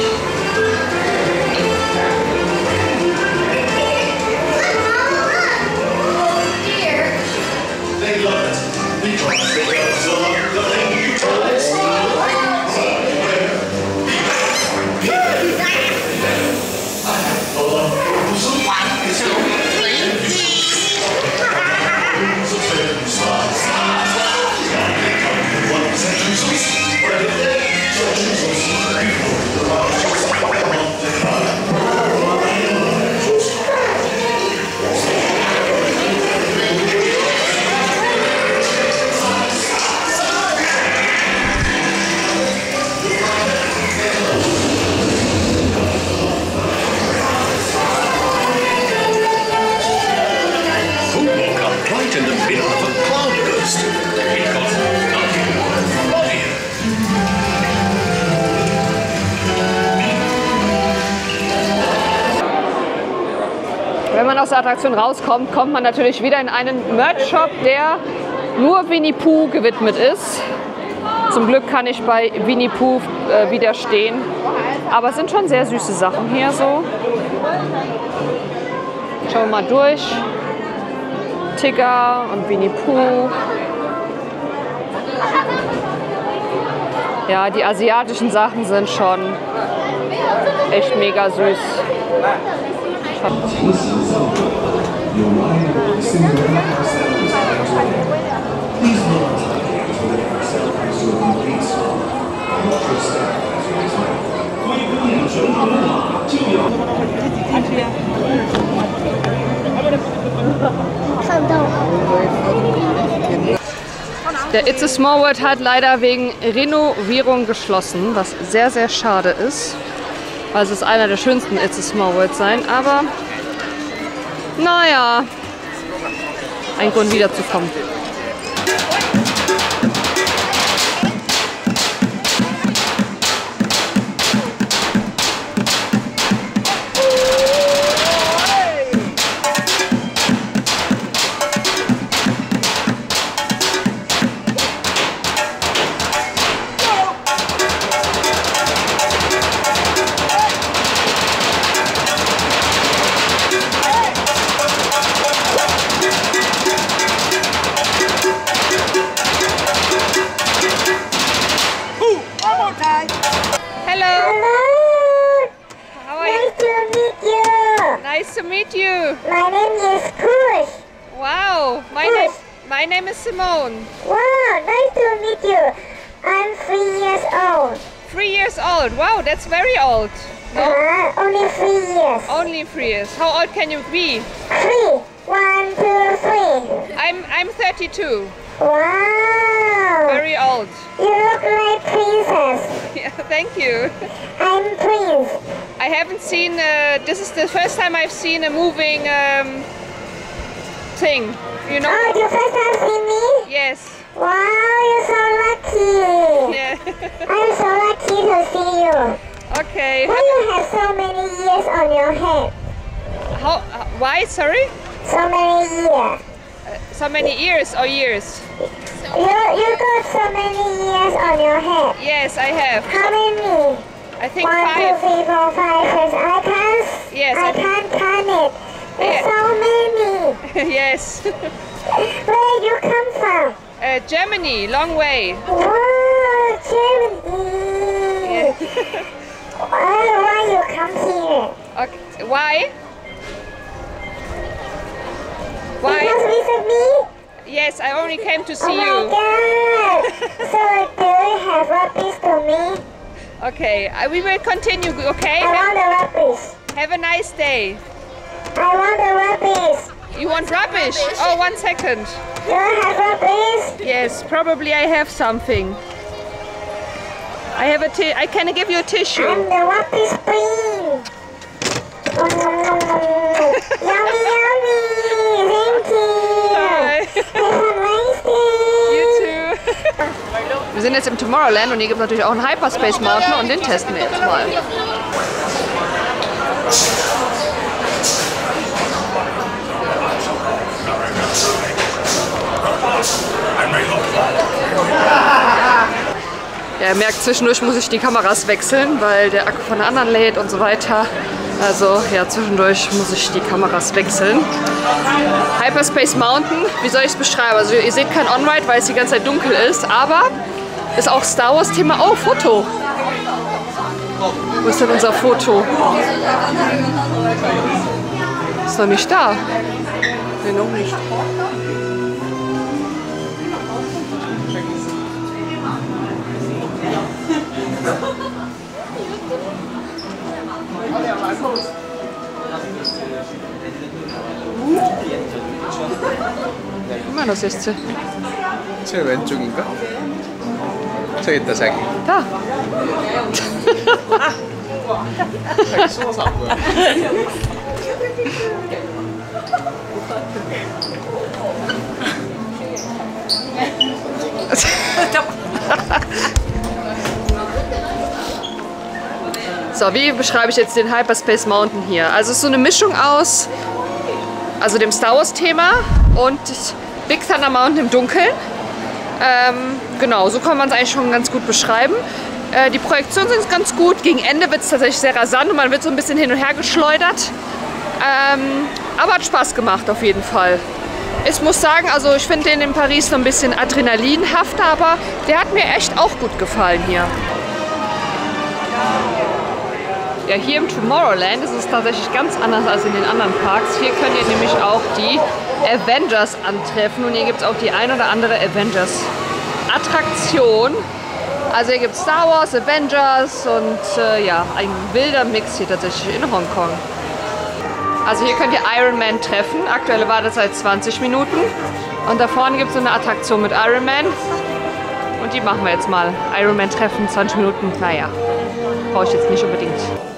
S11: Dear.
S8: They love it because they also love the thing you told us.
S9: Wenn man aus der Attraktion rauskommt, kommt man natürlich wieder in einen Merch-Shop, der nur Winnie Pooh gewidmet ist. Zum Glück kann ich bei Winnie Pooh äh, widerstehen. Aber es sind schon sehr süße Sachen hier so. Schauen wir mal durch. Tigger und Winnie Pooh. Ja, die asiatischen Sachen sind schon echt mega süß. Der It's a Small World hat leider wegen Renovierung geschlossen, was sehr, sehr schade ist. Also es ist einer der schönsten It's a Small World sein, aber naja, ein Grund wiederzukommen. Nice to meet you.
S12: My name is Kush.
S9: Wow, my name my name is Simone.
S12: Wow, nice to meet you. I'm three years old.
S9: Three years old. Wow, that's very old. No?
S12: Uh, only three years.
S9: Only three years. How old can you be?
S12: Three. One, two, three.
S9: I'm I'm thirty-two.
S12: Wow.
S9: Very old.
S12: You look like princess.
S9: Yeah, thank you.
S12: I'm prince.
S9: I haven't seen. Uh, this is the first time I've seen a moving um, thing. You know.
S12: Oh, you first time see me?
S9: Yes.
S12: Wow, you're so lucky.
S9: Yeah.
S12: I'm so lucky to see you.
S9: Okay.
S12: Why you have so many years on your head?
S9: How? Uh, why? Sorry.
S12: So many years.
S9: Uh, so many ears or years?
S12: You, you got so many years on your head.
S9: Yes, I have.
S12: How many?
S9: I think
S12: One,
S9: five.
S12: two, three, four, five, six. I can't.
S9: Yes,
S12: I
S9: I think-
S12: can't count it. There's so many.
S9: Yes.
S12: Where you come from?
S9: Uh, Germany, long way.
S12: Whoa, Germany. Why, why you come here?
S9: Okay. Why? Why?
S12: Because visit me?
S9: Yes, I only came to see
S12: Oh
S9: you.
S12: my god. So do you have rubbish to me?
S9: Okay, uh, we will continue, okay?
S12: I want the rubbish.
S9: Have a nice day.
S12: I want the rubbish.
S9: You want rubbish? Oh, one second.
S12: Do you have rubbish?
S9: Yes, probably I have something. I have a ti- I can give you a tissue.
S12: I'm the rubbish queen. Yummy, yummy. Thank you. Have a nice day.
S9: You too. Wir sind jetzt im Tomorrowland und hier gibt es natürlich auch einen Hyperspace Mountain und den testen wir jetzt mal. Ja, ihr merkt, zwischendurch muss ich die Kameras wechseln, weil der Akku von der anderen lädt und so weiter. Also ja, zwischendurch muss ich die Kameras wechseln. Hyperspace Mountain, wie soll ich es beschreiben? Also ihr seht kein On-Ride, weil es die ganze Zeit dunkel ist, aber ist auch Star Wars Thema. Oh, Foto! Wo ist denn unser Foto? Ist noch nicht da. Nee, noch nicht. 얼마나 됐어?
S13: 제 왼쪽인가? 저기 있다 자기.
S9: 다.
S13: 자기 숨어서 안 보여.
S9: So, wie beschreibe ich jetzt den Hyperspace Mountain hier? Also es ist so eine Mischung aus, also dem Star Wars Thema und Big Thunder Mountain im Dunkeln. Ähm, genau, so kann man es eigentlich schon ganz gut beschreiben. Äh, die Projektionen sind ganz gut. Gegen Ende wird es tatsächlich sehr rasant und man wird so ein bisschen hin und her geschleudert. Ähm, aber hat Spaß gemacht auf jeden Fall. Ich muss sagen, also ich finde den in Paris noch ein bisschen adrenalinhafter, aber der hat mir echt auch gut gefallen hier. Ja, hier im Tomorrowland ist es tatsächlich ganz anders als in den anderen Parks. Hier könnt ihr nämlich auch die Avengers antreffen und hier gibt es auch die ein oder andere Avengers-Attraktion. Also hier gibt es Star Wars, Avengers und äh, ja, ein wilder Mix hier tatsächlich in Hongkong. Also hier könnt ihr Iron Man treffen. Aktuelle Wartezeit zwanzig Minuten. Und da vorne gibt es so eine Attraktion mit Iron Man. Und die machen wir jetzt mal. Iron Man treffen, zwanzig Minuten. Naja, brauche ich jetzt nicht unbedingt.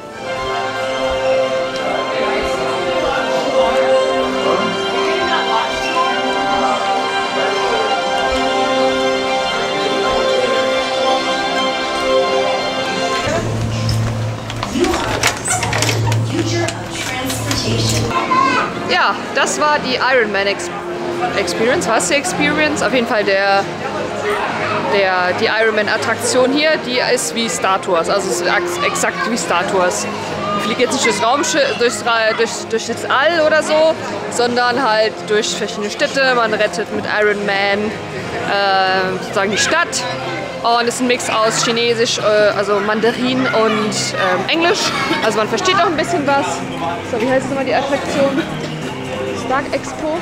S9: Ja, das war die Iron Man Ex Experience. Was die Experience? Auf jeden Fall der, der, die Iron Man Attraktion hier, die ist wie Star Tours. Also es ist exakt wie Star Tours. Man fliegt jetzt nicht durchs Raumschiff, durchs, durch, durch das All oder so, sondern halt durch verschiedene Städte. Man rettet mit Iron Man äh, sozusagen die Stadt. Und es ist ein Mix aus Chinesisch, äh, also Mandarin und ähm, Englisch. Also man versteht auch ein bisschen was. So, wie heißt nochmal die Attraktion? Stark Expo?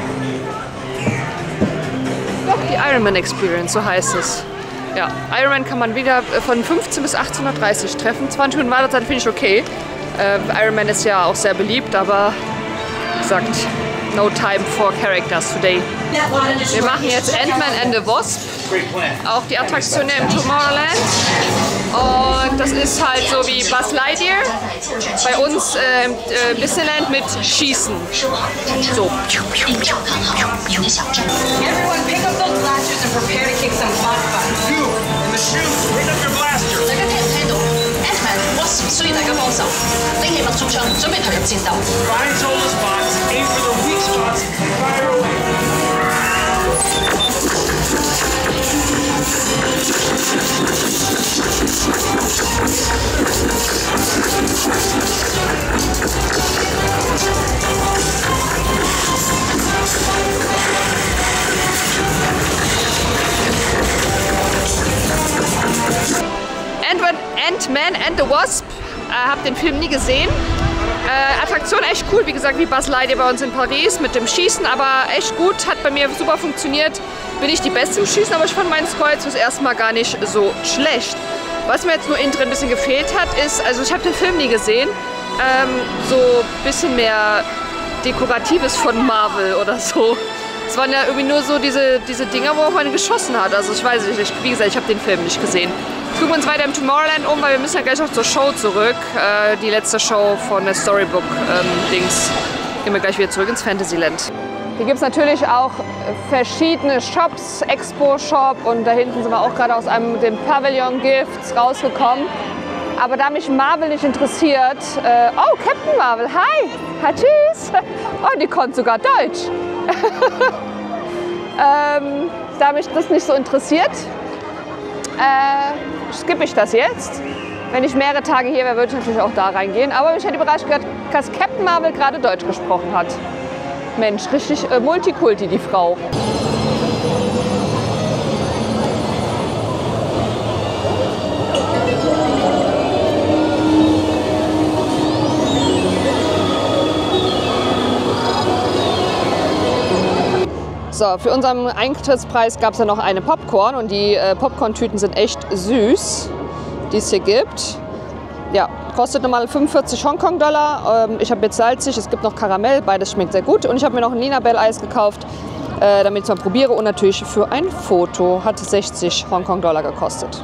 S9: Doch, die Iron Man Experience, so heißt es. Ja, Iron Man kann man wieder von fünfzehn bis achtzehn Uhr dreißig treffen. zwanzig Minuten Wartezeit finde ich okay. Äh, Iron Man ist ja auch sehr beliebt, aber wie gesagt, no time for characters today. Wir machen jetzt Ant-Man and the Wasp. Auch die Attraktion im Tomorrowland. Und das ist halt so wie Buzz Lightyear. Bei uns äh, äh, Disneyland mit Schießen. So.
S11: Everyone pick up those blasters and prepare to kick some butt.
S14: You in the shoe, pick up your blaster.
S11: 大家聽唔聽到 ？Ant-Man、Wasp 需要大家幫手，拎起脈衝槍，準備投入戰鬥。
S14: Find all the spots, aim for the weak spots, and fire away.
S1: Ant-Man and the Wasp. Äh, hab den Film nie gesehen. Äh, Attraktion echt cool, wie gesagt, wie Buzz Lightyear bei uns in Paris mit dem Schießen, aber echt gut, hat bei mir super funktioniert. Bin ich die Beste im Schießen, aber ich fand meinen Score jetzt fürs erste Mal gar nicht so schlecht. Was mir jetzt nur innen drin ein bisschen gefehlt hat, ist, also ich habe den Film nie gesehen, ähm, so ein bisschen mehr Dekoratives von Marvel oder so. Es waren ja irgendwie nur so diese, diese Dinger, wo man geschossen hat. Also ich weiß nicht, wie gesagt, ich habe den Film nicht gesehen. Jetzt gucken wir uns weiter im Tomorrowland um, weil wir müssen ja gleich noch zur Show zurück. Äh, die letzte Show von der Storybook-Dings. Ähm, Gehen wir gleich wieder zurück ins Fantasyland. Hier gibt es natürlich auch verschiedene Shops, Expo-Shop und da hinten sind wir auch gerade aus einem dem Pavilion Gifts rausgekommen. Aber da mich Marvel nicht interessiert, äh, oh, Captain Marvel, hi, hi, tschüss. Oh, die konnte sogar Deutsch. ähm, da mich das nicht so interessiert, äh, skippe ich das jetzt. Wenn ich mehrere Tage hier wäre, würde ich natürlich auch da reingehen. Aber mich hat überrascht, dass Captain Marvel gerade Deutsch gesprochen hat. Mensch, richtig äh, Multikulti, die Frau. So, für unseren Eintrittspreis gab es ja noch eine Popcorn und die äh, Popcorn-Tüten sind echt süß, die es hier gibt. Ja, kostet normal fünfundvierzig Hongkong-Dollar. Ähm, ich habe jetzt salzig, es gibt noch Karamell, beides schmeckt sehr gut. Und ich habe mir noch ein Lina-Bell-Eis gekauft, äh, damit ich es mal probiere. Und natürlich für ein Foto hat sechzig Hongkong-Dollar gekostet.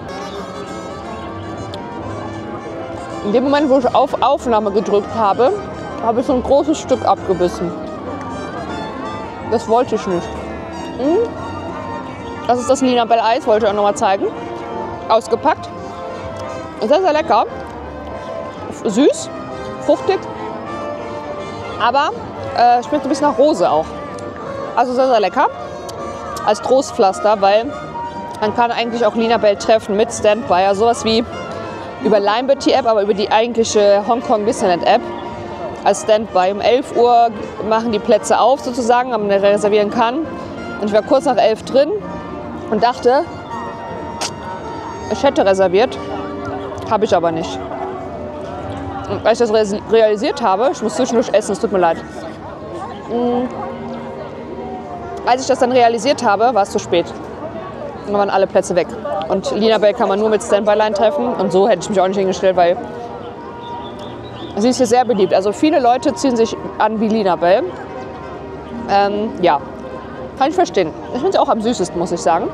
S1: In dem Moment, wo ich auf Aufnahme gedrückt habe, habe ich so ein großes Stück abgebissen. Das wollte ich nicht. Hm. Das ist das Lina-Bell-Eis, wollte ich euch noch mal zeigen. Ausgepackt. Sehr, sehr lecker. Süß, fruchtig, aber äh, schmeckt ein bisschen nach Rose auch. Also sehr, sehr lecker. Als Trostpflaster, weil man kann eigentlich auch Lina-Bell treffen mit Standby. Also sowas wie über Limebird App, aber über die eigentliche Hongkong Disneyland App. Als Standby. Um elf Uhr machen die Plätze auf sozusagen, damit man reservieren kann. Und ich war kurz nach elf drin und dachte, ich hätte reserviert, habe ich aber nicht. Und als ich das realisiert habe, ich muss zwischendurch essen, es tut mir leid. Mhm. Als ich das dann realisiert habe, war es zu spät. Und dann waren alle Plätze weg. Und Lina-Bell kann man nur mit Standby-Line treffen. Und so hätte ich mich auch nicht hingestellt, weil sie ist hier sehr beliebt. Also viele Leute ziehen sich an wie Lina-Bell. Ähm, ja, kann ich verstehen. Ich finde sie auch am süßesten, muss ich sagen.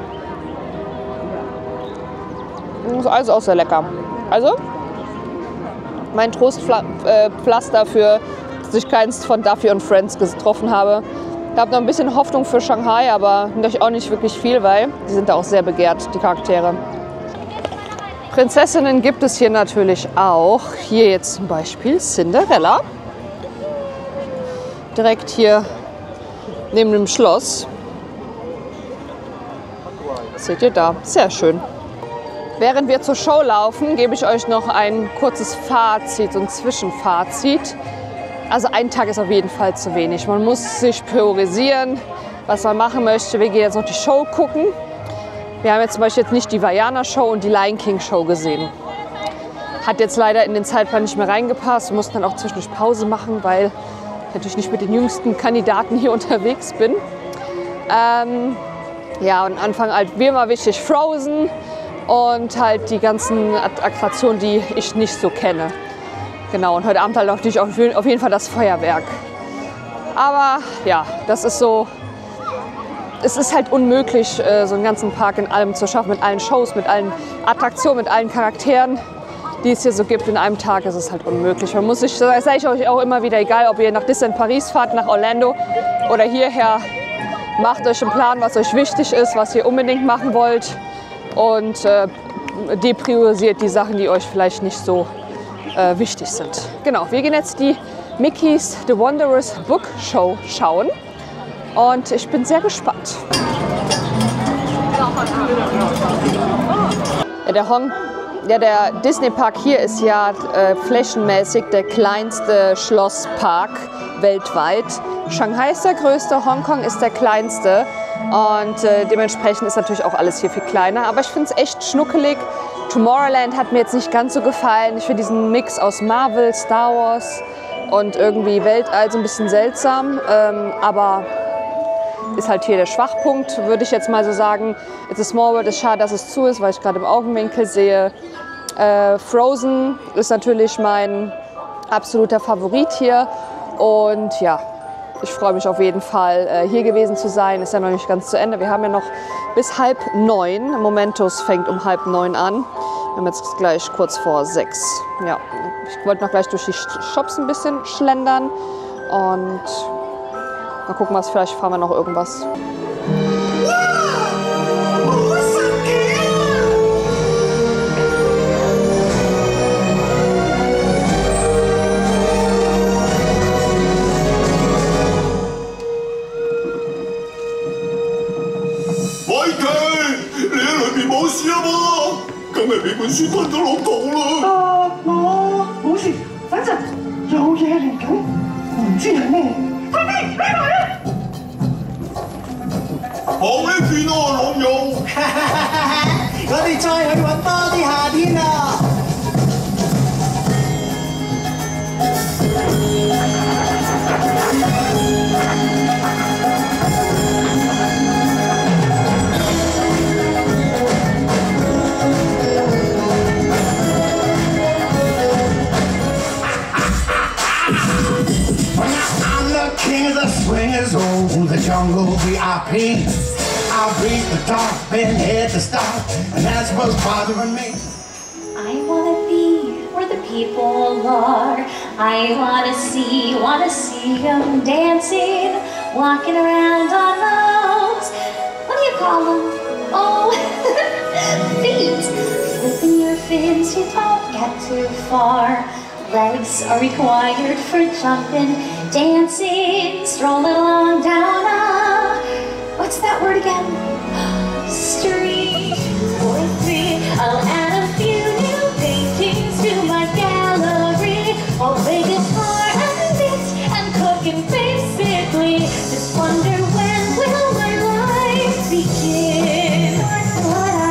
S1: Das ist alles auch sehr lecker. Also, mein Trostpflaster für, dass ich keins von Duffy und Friends getroffen habe. Ich habe noch ein bisschen Hoffnung für Shanghai, aber auch nicht wirklich viel, weil die sind da auch sehr begehrt, die Charaktere. Prinzessinnen gibt es hier natürlich auch. Hier jetzt zum Beispiel Cinderella. Direkt hier neben dem Schloss. Seht ihr da? Sehr schön. Während wir zur Show laufen, gebe ich euch noch ein kurzes Fazit, so ein Zwischenfazit. Also ein Tag ist auf jeden Fall zu wenig. Man muss sich priorisieren, was man machen möchte. Wir gehen jetzt noch die Show gucken. Wir haben jetzt zum Beispiel jetzt nicht die Vaiana-Show und die Lion King-Show gesehen. Hat jetzt leider in den Zeitplan nicht mehr reingepasst. Wir mussten dann auch zwischendurch Pause machen, weil ich natürlich nicht mit den jüngsten Kandidaten hier unterwegs bin. Ähm, ja, und Anfang halt wie immer wichtig Frozen. Und halt die ganzen Attraktionen, die ich nicht so kenne. Genau, und heute Abend halt natürlich auf jeden Fall das Feuerwerk. Aber ja, das ist so, es ist halt unmöglich, so einen ganzen Park in allem zu schaffen, mit allen Shows, mit allen Attraktionen, mit allen Charakteren, die es hier so gibt. In einem Tag ist es halt unmöglich. Man muss sich, das sage ich euch auch immer wieder, egal ob ihr nach Disneyland Paris fahrt, nach Orlando oder hierher, macht euch einen Plan, was euch wichtig ist, was ihr unbedingt machen wollt. Und äh, depriorisiert die Sachen, die euch vielleicht nicht so äh, wichtig sind. Genau, wir gehen jetzt die Mickey's The Wondrous Book Show schauen und ich bin sehr gespannt.
S9: Ja, der Hong, ja, der Disney Park hier ist ja äh, flächenmäßig der kleinste Schlosspark weltweit. Shanghai ist der größte, Hongkong ist der kleinste und äh, dementsprechend ist natürlich auch alles hier viel kleiner. Aber ich finde es echt schnuckelig. Tomorrowland hat mir jetzt nicht ganz so gefallen. Ich finde diesen Mix aus Marvel, Star Wars und irgendwie Weltall so ein bisschen seltsam. Ähm, aber ist halt hier der Schwachpunkt, würde ich jetzt mal so sagen. It's a Small World, ist schade, dass es zu ist, weil ich gerade im Augenwinkel sehe. Äh, Frozen ist natürlich mein absoluter Favorit hier. Und ja, ich freue mich auf jeden Fall, äh, hier gewesen zu sein. Ist ja noch nicht ganz zu Ende. Wir haben ja noch bis halb neun. Momentus fängt um halb neun an. Wir haben jetzt gleich kurz vor sechs. Ja, ich wollte noch gleich durch die Shops ein bisschen schlendern. Und mal gucken, was vielleicht fahren wir noch irgendwas.
S3: 啊，我冇事，等陣有嘢嚟緊，唔知係咩。快啲，你嚟啊！
S8: 好呢邊啊，老友！
S3: 我哋再去揾多啲夏天啊！
S8: King of the swingers, oh, the jungle V I P. I'll breathe the top and hit the stop, and that's what's bothering me.
S15: I wanna be where the people are. I wanna see, wanna see them dancing, walking around on those, what do you call them? Oh, feet. Flipping your fins, you don't get too far. Legs are required for jumping, dancing, strolling along down a, what's that word again? Street. With me, I'll add a few new paintings to my gallery. I'll play guitar and knit and cook and basically just wonder when will my life begin? What I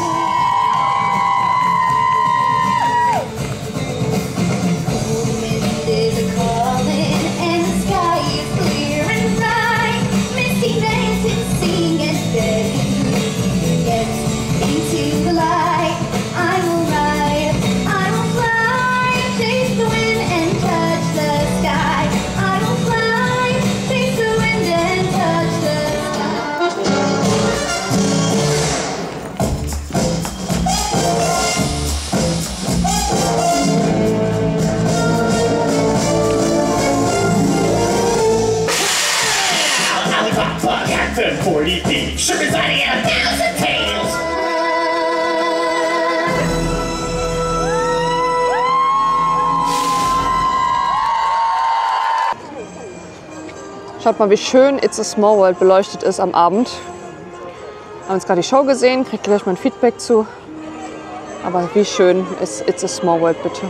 S9: Schaut mal, wie schön It's a Small World beleuchtet ist am Abend. Wir haben jetzt gerade die Show gesehen, kriegt gleich mal ein Feedback zu. Aber wie schön ist It's a Small World bitte.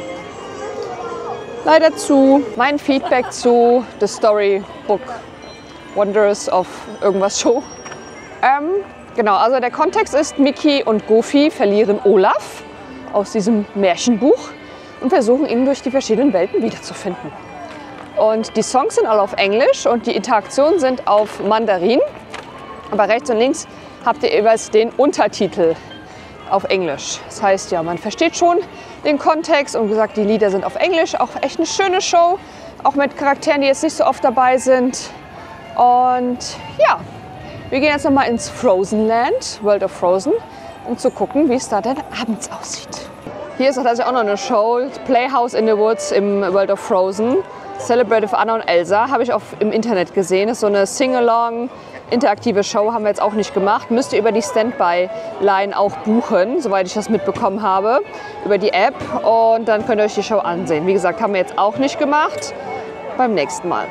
S9: Leider zu. Mein Feedback zu The Storybook Wonders of irgendwas Show. Ähm, genau, also der Kontext ist, Mickey und Goofy verlieren Olaf aus diesem Märchenbuch und versuchen ihn durch die verschiedenen Welten wiederzufinden. Und die Songs sind alle auf Englisch und die Interaktionen sind auf Mandarin. Aber rechts und links habt ihr jeweils den Untertitel auf Englisch. Das heißt, ja, man versteht schon den Kontext und gesagt, die Lieder sind auf Englisch. Auch echt eine schöne Show, auch mit Charakteren, die jetzt nicht so oft dabei sind. Und ja, wir gehen jetzt nochmal ins Frozen Land, World of Frozen, um zu gucken, wie es da denn abends aussieht. Hier ist auch noch eine Show, Playhouse in the Woods im World of Frozen. Celebrate with Anna und Elsa, habe ich auch im Internet gesehen. Das ist so eine Sing-Along, interaktive Show, haben wir jetzt auch nicht gemacht. Müsst ihr über die Standby-Line auch buchen, soweit ich das mitbekommen habe, über die App. Und dann könnt ihr euch die Show ansehen. Wie gesagt, haben wir jetzt auch nicht gemacht. Beim nächsten Mal.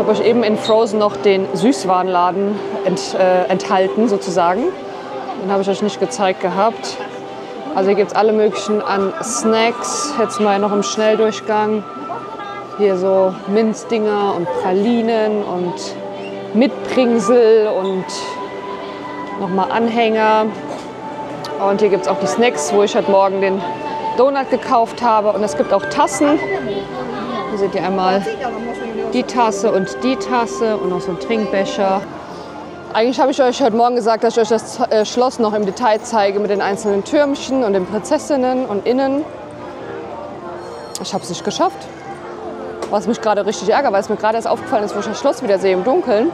S9: habe euch eben in Frozen noch den Süßwarenladen ent, äh, enthalten, sozusagen. Den habe ich euch nicht gezeigt gehabt. Also hier gibt es alle möglichen an Snacks. Jetzt mal noch im Schnelldurchgang. Hier so Minzdinger und Pralinen und Mitbringsel und nochmal Anhänger. Und hier gibt es auch die Snacks, wo ich heute Morgen den Donut gekauft habe. Und es gibt auch Tassen. Hier seht ihr einmal die Tasse und die Tasse und noch so ein Trinkbecher. Eigentlich habe ich euch heute Morgen gesagt, dass ich euch das äh, Schloss noch im Detail zeige mit den einzelnen Türmchen und den Prinzessinnen und innen. Ich habe es nicht geschafft. Was mich gerade richtig ärgert, weil es mir gerade erst aufgefallen ist, wo ich das Schloss wieder sehe im Dunkeln.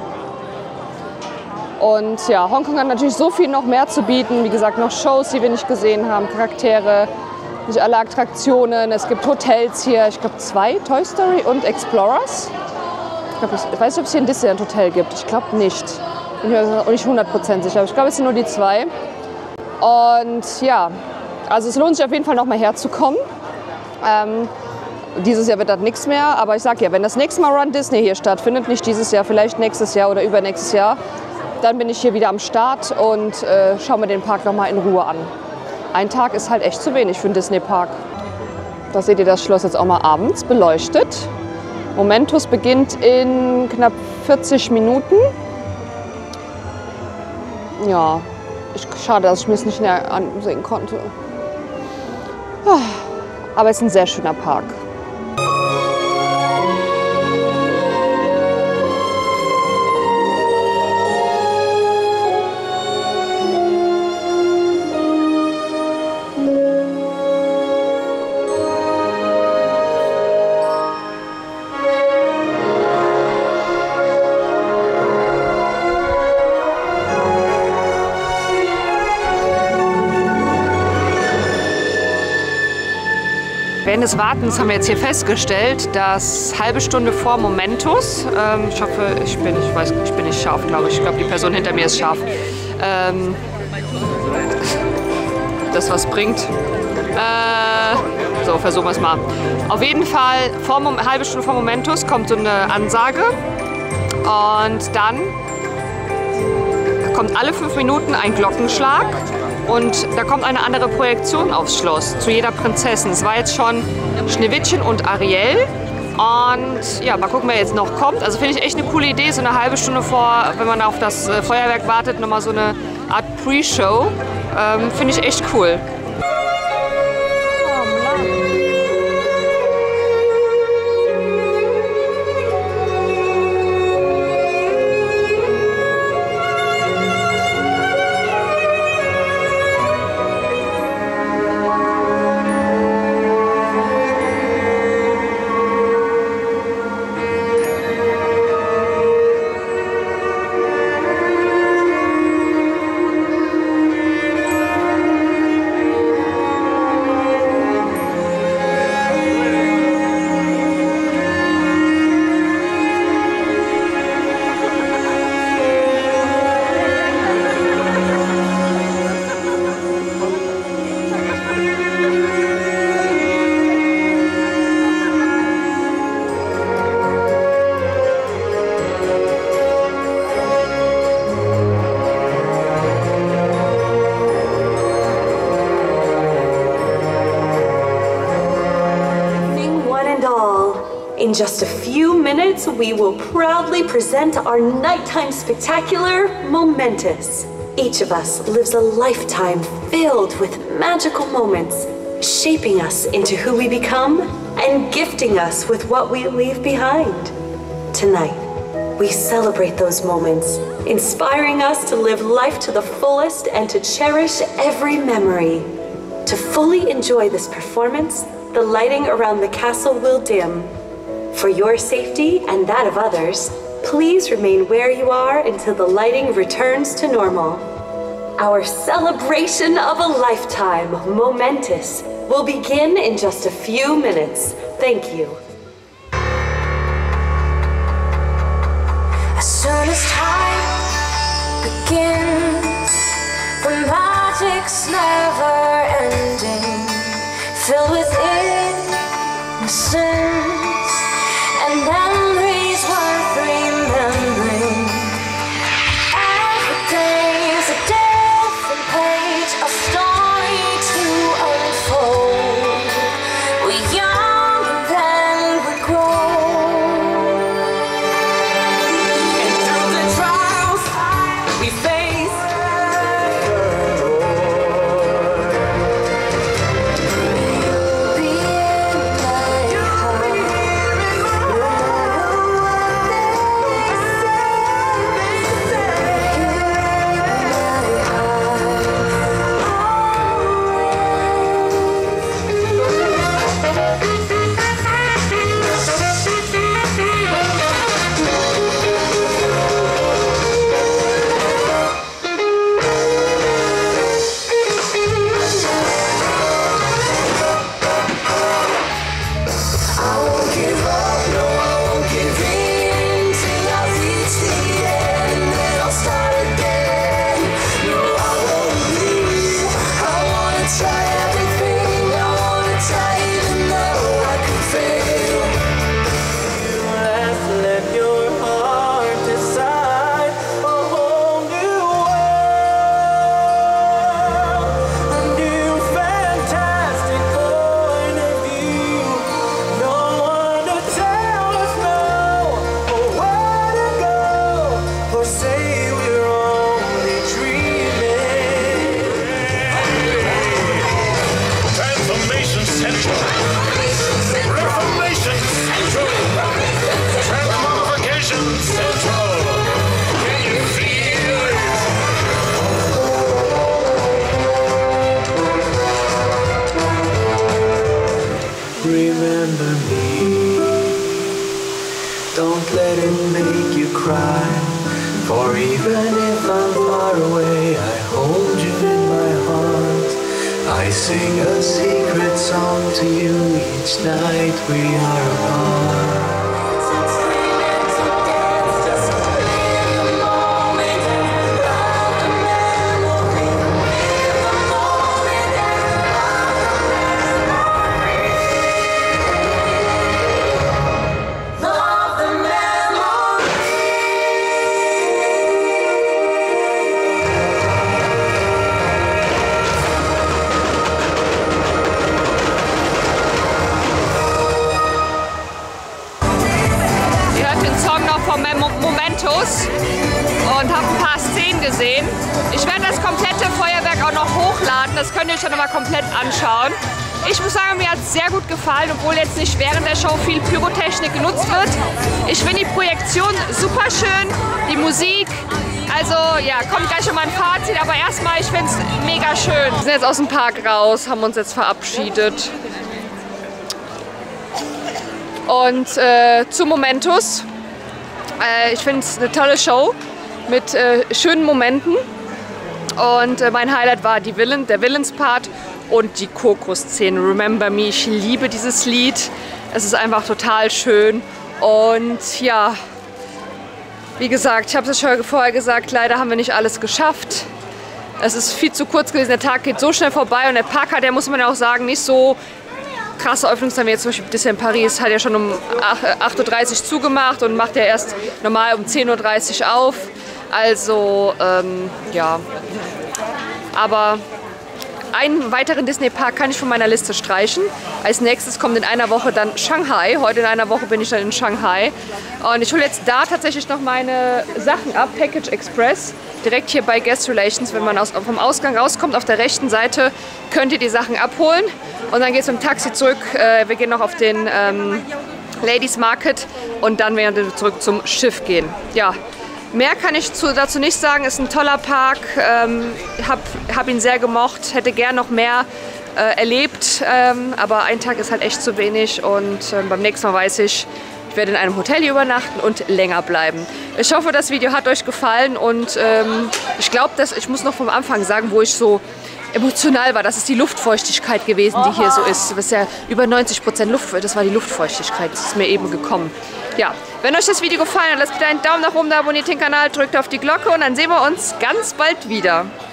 S9: Und ja, Hongkong hat natürlich so viel noch mehr zu bieten. Wie gesagt, noch Shows, die wir nicht gesehen haben, Charaktere, nicht alle Attraktionen. Es gibt Hotels hier, ich glaube zwei, Toy Story und Explorers. Ich, glaub, ich weiß nicht, ob es hier ein Disneyland Hotel gibt. Ich glaube nicht. Bin mir auch nicht hundert Prozent sicher. Aber ich glaube, es sind nur die zwei. Und ja, also es lohnt sich auf jeden Fall noch mal herzukommen. Ähm, dieses Jahr wird das nichts mehr. Aber ich sage ja, wenn das nächste Mal Run Disney hier stattfindet, nicht dieses Jahr, vielleicht nächstes Jahr oder übernächstes Jahr, dann bin ich hier wieder am Start und äh, schaue mir den Park noch mal in Ruhe an. Ein Tag ist halt echt zu wenig für einen Disney-Park. Da seht ihr das Schloss jetzt auch mal abends beleuchtet. Momentus beginnt in knapp vierzig Minuten. Ja, ich, schade, dass ich mir es nicht näher ansehen konnte. Aber es ist ein sehr schöner Park. Während des Wartens haben wir jetzt hier festgestellt, dass halbe Stunde vor Momentus, ähm, ich hoffe, ich bin, ich weiß, ich bin nicht scharf, glaube ich. Ich glaube, die Person hinter mir ist scharf. Ähm, das was bringt. Äh, so, versuchen wir es mal. Auf jeden Fall, vor, halbe Stunde vor Momentus kommt so eine Ansage. Und dann kommt alle fünf Minuten ein Glockenschlag. Und da kommt eine andere Projektion aufs Schloss zu jeder Prinzessin. Es war jetzt schon Schneewittchen und Ariel. Und ja, mal gucken, wer jetzt noch kommt. Also finde ich echt eine coole Idee, so eine halbe Stunde vor, wenn man auf das Feuerwerk wartet, nochmal so eine Art Pre-Show. Ähm, finde ich echt cool.
S16: In just a few minutes, we will proudly present our nighttime spectacular, Momentus. Each of us lives a lifetime filled with magical moments, shaping us into who we become and gifting us with what we leave behind. Tonight, we celebrate those moments, inspiring us to live life to the fullest and to cherish every memory. To fully enjoy this performance, the lighting around the castle will dim. For your safety and that of others, please remain where you are until the lighting returns to normal. Our celebration of a lifetime, Momentus, will begin in just a few minutes. Thank you.
S17: As soon as time begins, the magic's never ending, filled with innocence and memories worth reliving.
S18: remember me. Don't let it make you cry, for even if I'm far away, I hold you in my heart. I sing a secret song to you each night we are apart.
S9: Und habe ein paar Szenen gesehen. Ich werde das komplette Feuerwerk auch noch hochladen. Das könnt ihr euch dann nochmal komplett anschauen. Ich muss sagen, mir hat es sehr gut gefallen, obwohl jetzt nicht während der Show viel Pyrotechnik genutzt wird. Ich finde die Projektion super schön, die Musik. Also ja, kommt gleich schon mal ein Fazit, aber erstmal, ich finde es mega schön. Wir sind jetzt aus dem Park raus, haben uns jetzt verabschiedet. Und äh, zu Momentus. Äh, ich finde es eine tolle Show mit äh, schönen Momenten. Und äh, mein Highlight war die Villain, der Villains-Part und die Coco-Szene. Remember Me, ich liebe dieses Lied. Es ist einfach total schön. Und ja, wie gesagt, ich habe es schon vorher gesagt, leider haben wir nicht alles geschafft. Es ist viel zu kurz gewesen, der Tag geht so schnell vorbei und der Park hat, der muss man ja auch sagen, nicht so krasse Öffnungszeiten wie jetzt zum Beispiel Disneyland Paris, hat ja schon um acht Uhr dreißig zugemacht und macht ja erst normal um zehn Uhr dreißig auf. Also, ähm, ja. Aber einen weiteren Disney-Park kann ich von meiner Liste streichen. Als nächstes kommt in einer Woche dann Shanghai. Heute in einer Woche bin ich dann in Shanghai. Und ich hole jetzt da tatsächlich noch meine Sachen ab, Package Express. Direkt hier bei Guest Relations, wenn man aus, vom Ausgang rauskommt, auf der rechten Seite könnt ihr die Sachen abholen. Und dann geht es mit dem Taxi zurück. Äh, wir gehen noch auf den ähm, Ladies Market und dann werden wir zurück zum Schiff gehen. Ja. Mehr kann ich zu, dazu nicht sagen, ist ein toller Park, ähm, habe hab ihn sehr gemocht, hätte gern noch mehr äh, erlebt, ähm, aber ein Tag ist halt echt zu wenig und ähm, beim nächsten Mal weiß ich, ich werde in einem Hotel hier übernachten und länger bleiben. Ich hoffe, das Video hat euch gefallen und ähm, ich glaube, dass ich muss noch vom Anfang sagen, wo ich so emotional war, das ist die Luftfeuchtigkeit gewesen, die hier so ist. Das ist ja über neunzig Prozent Luft, das war die Luftfeuchtigkeit, das ist mir eben gekommen. Ja, wenn euch das Video gefallen hat, lasst bitte einen Daumen nach oben da, abonniert den Kanal, drückt auf die Glocke und dann sehen wir uns ganz bald wieder.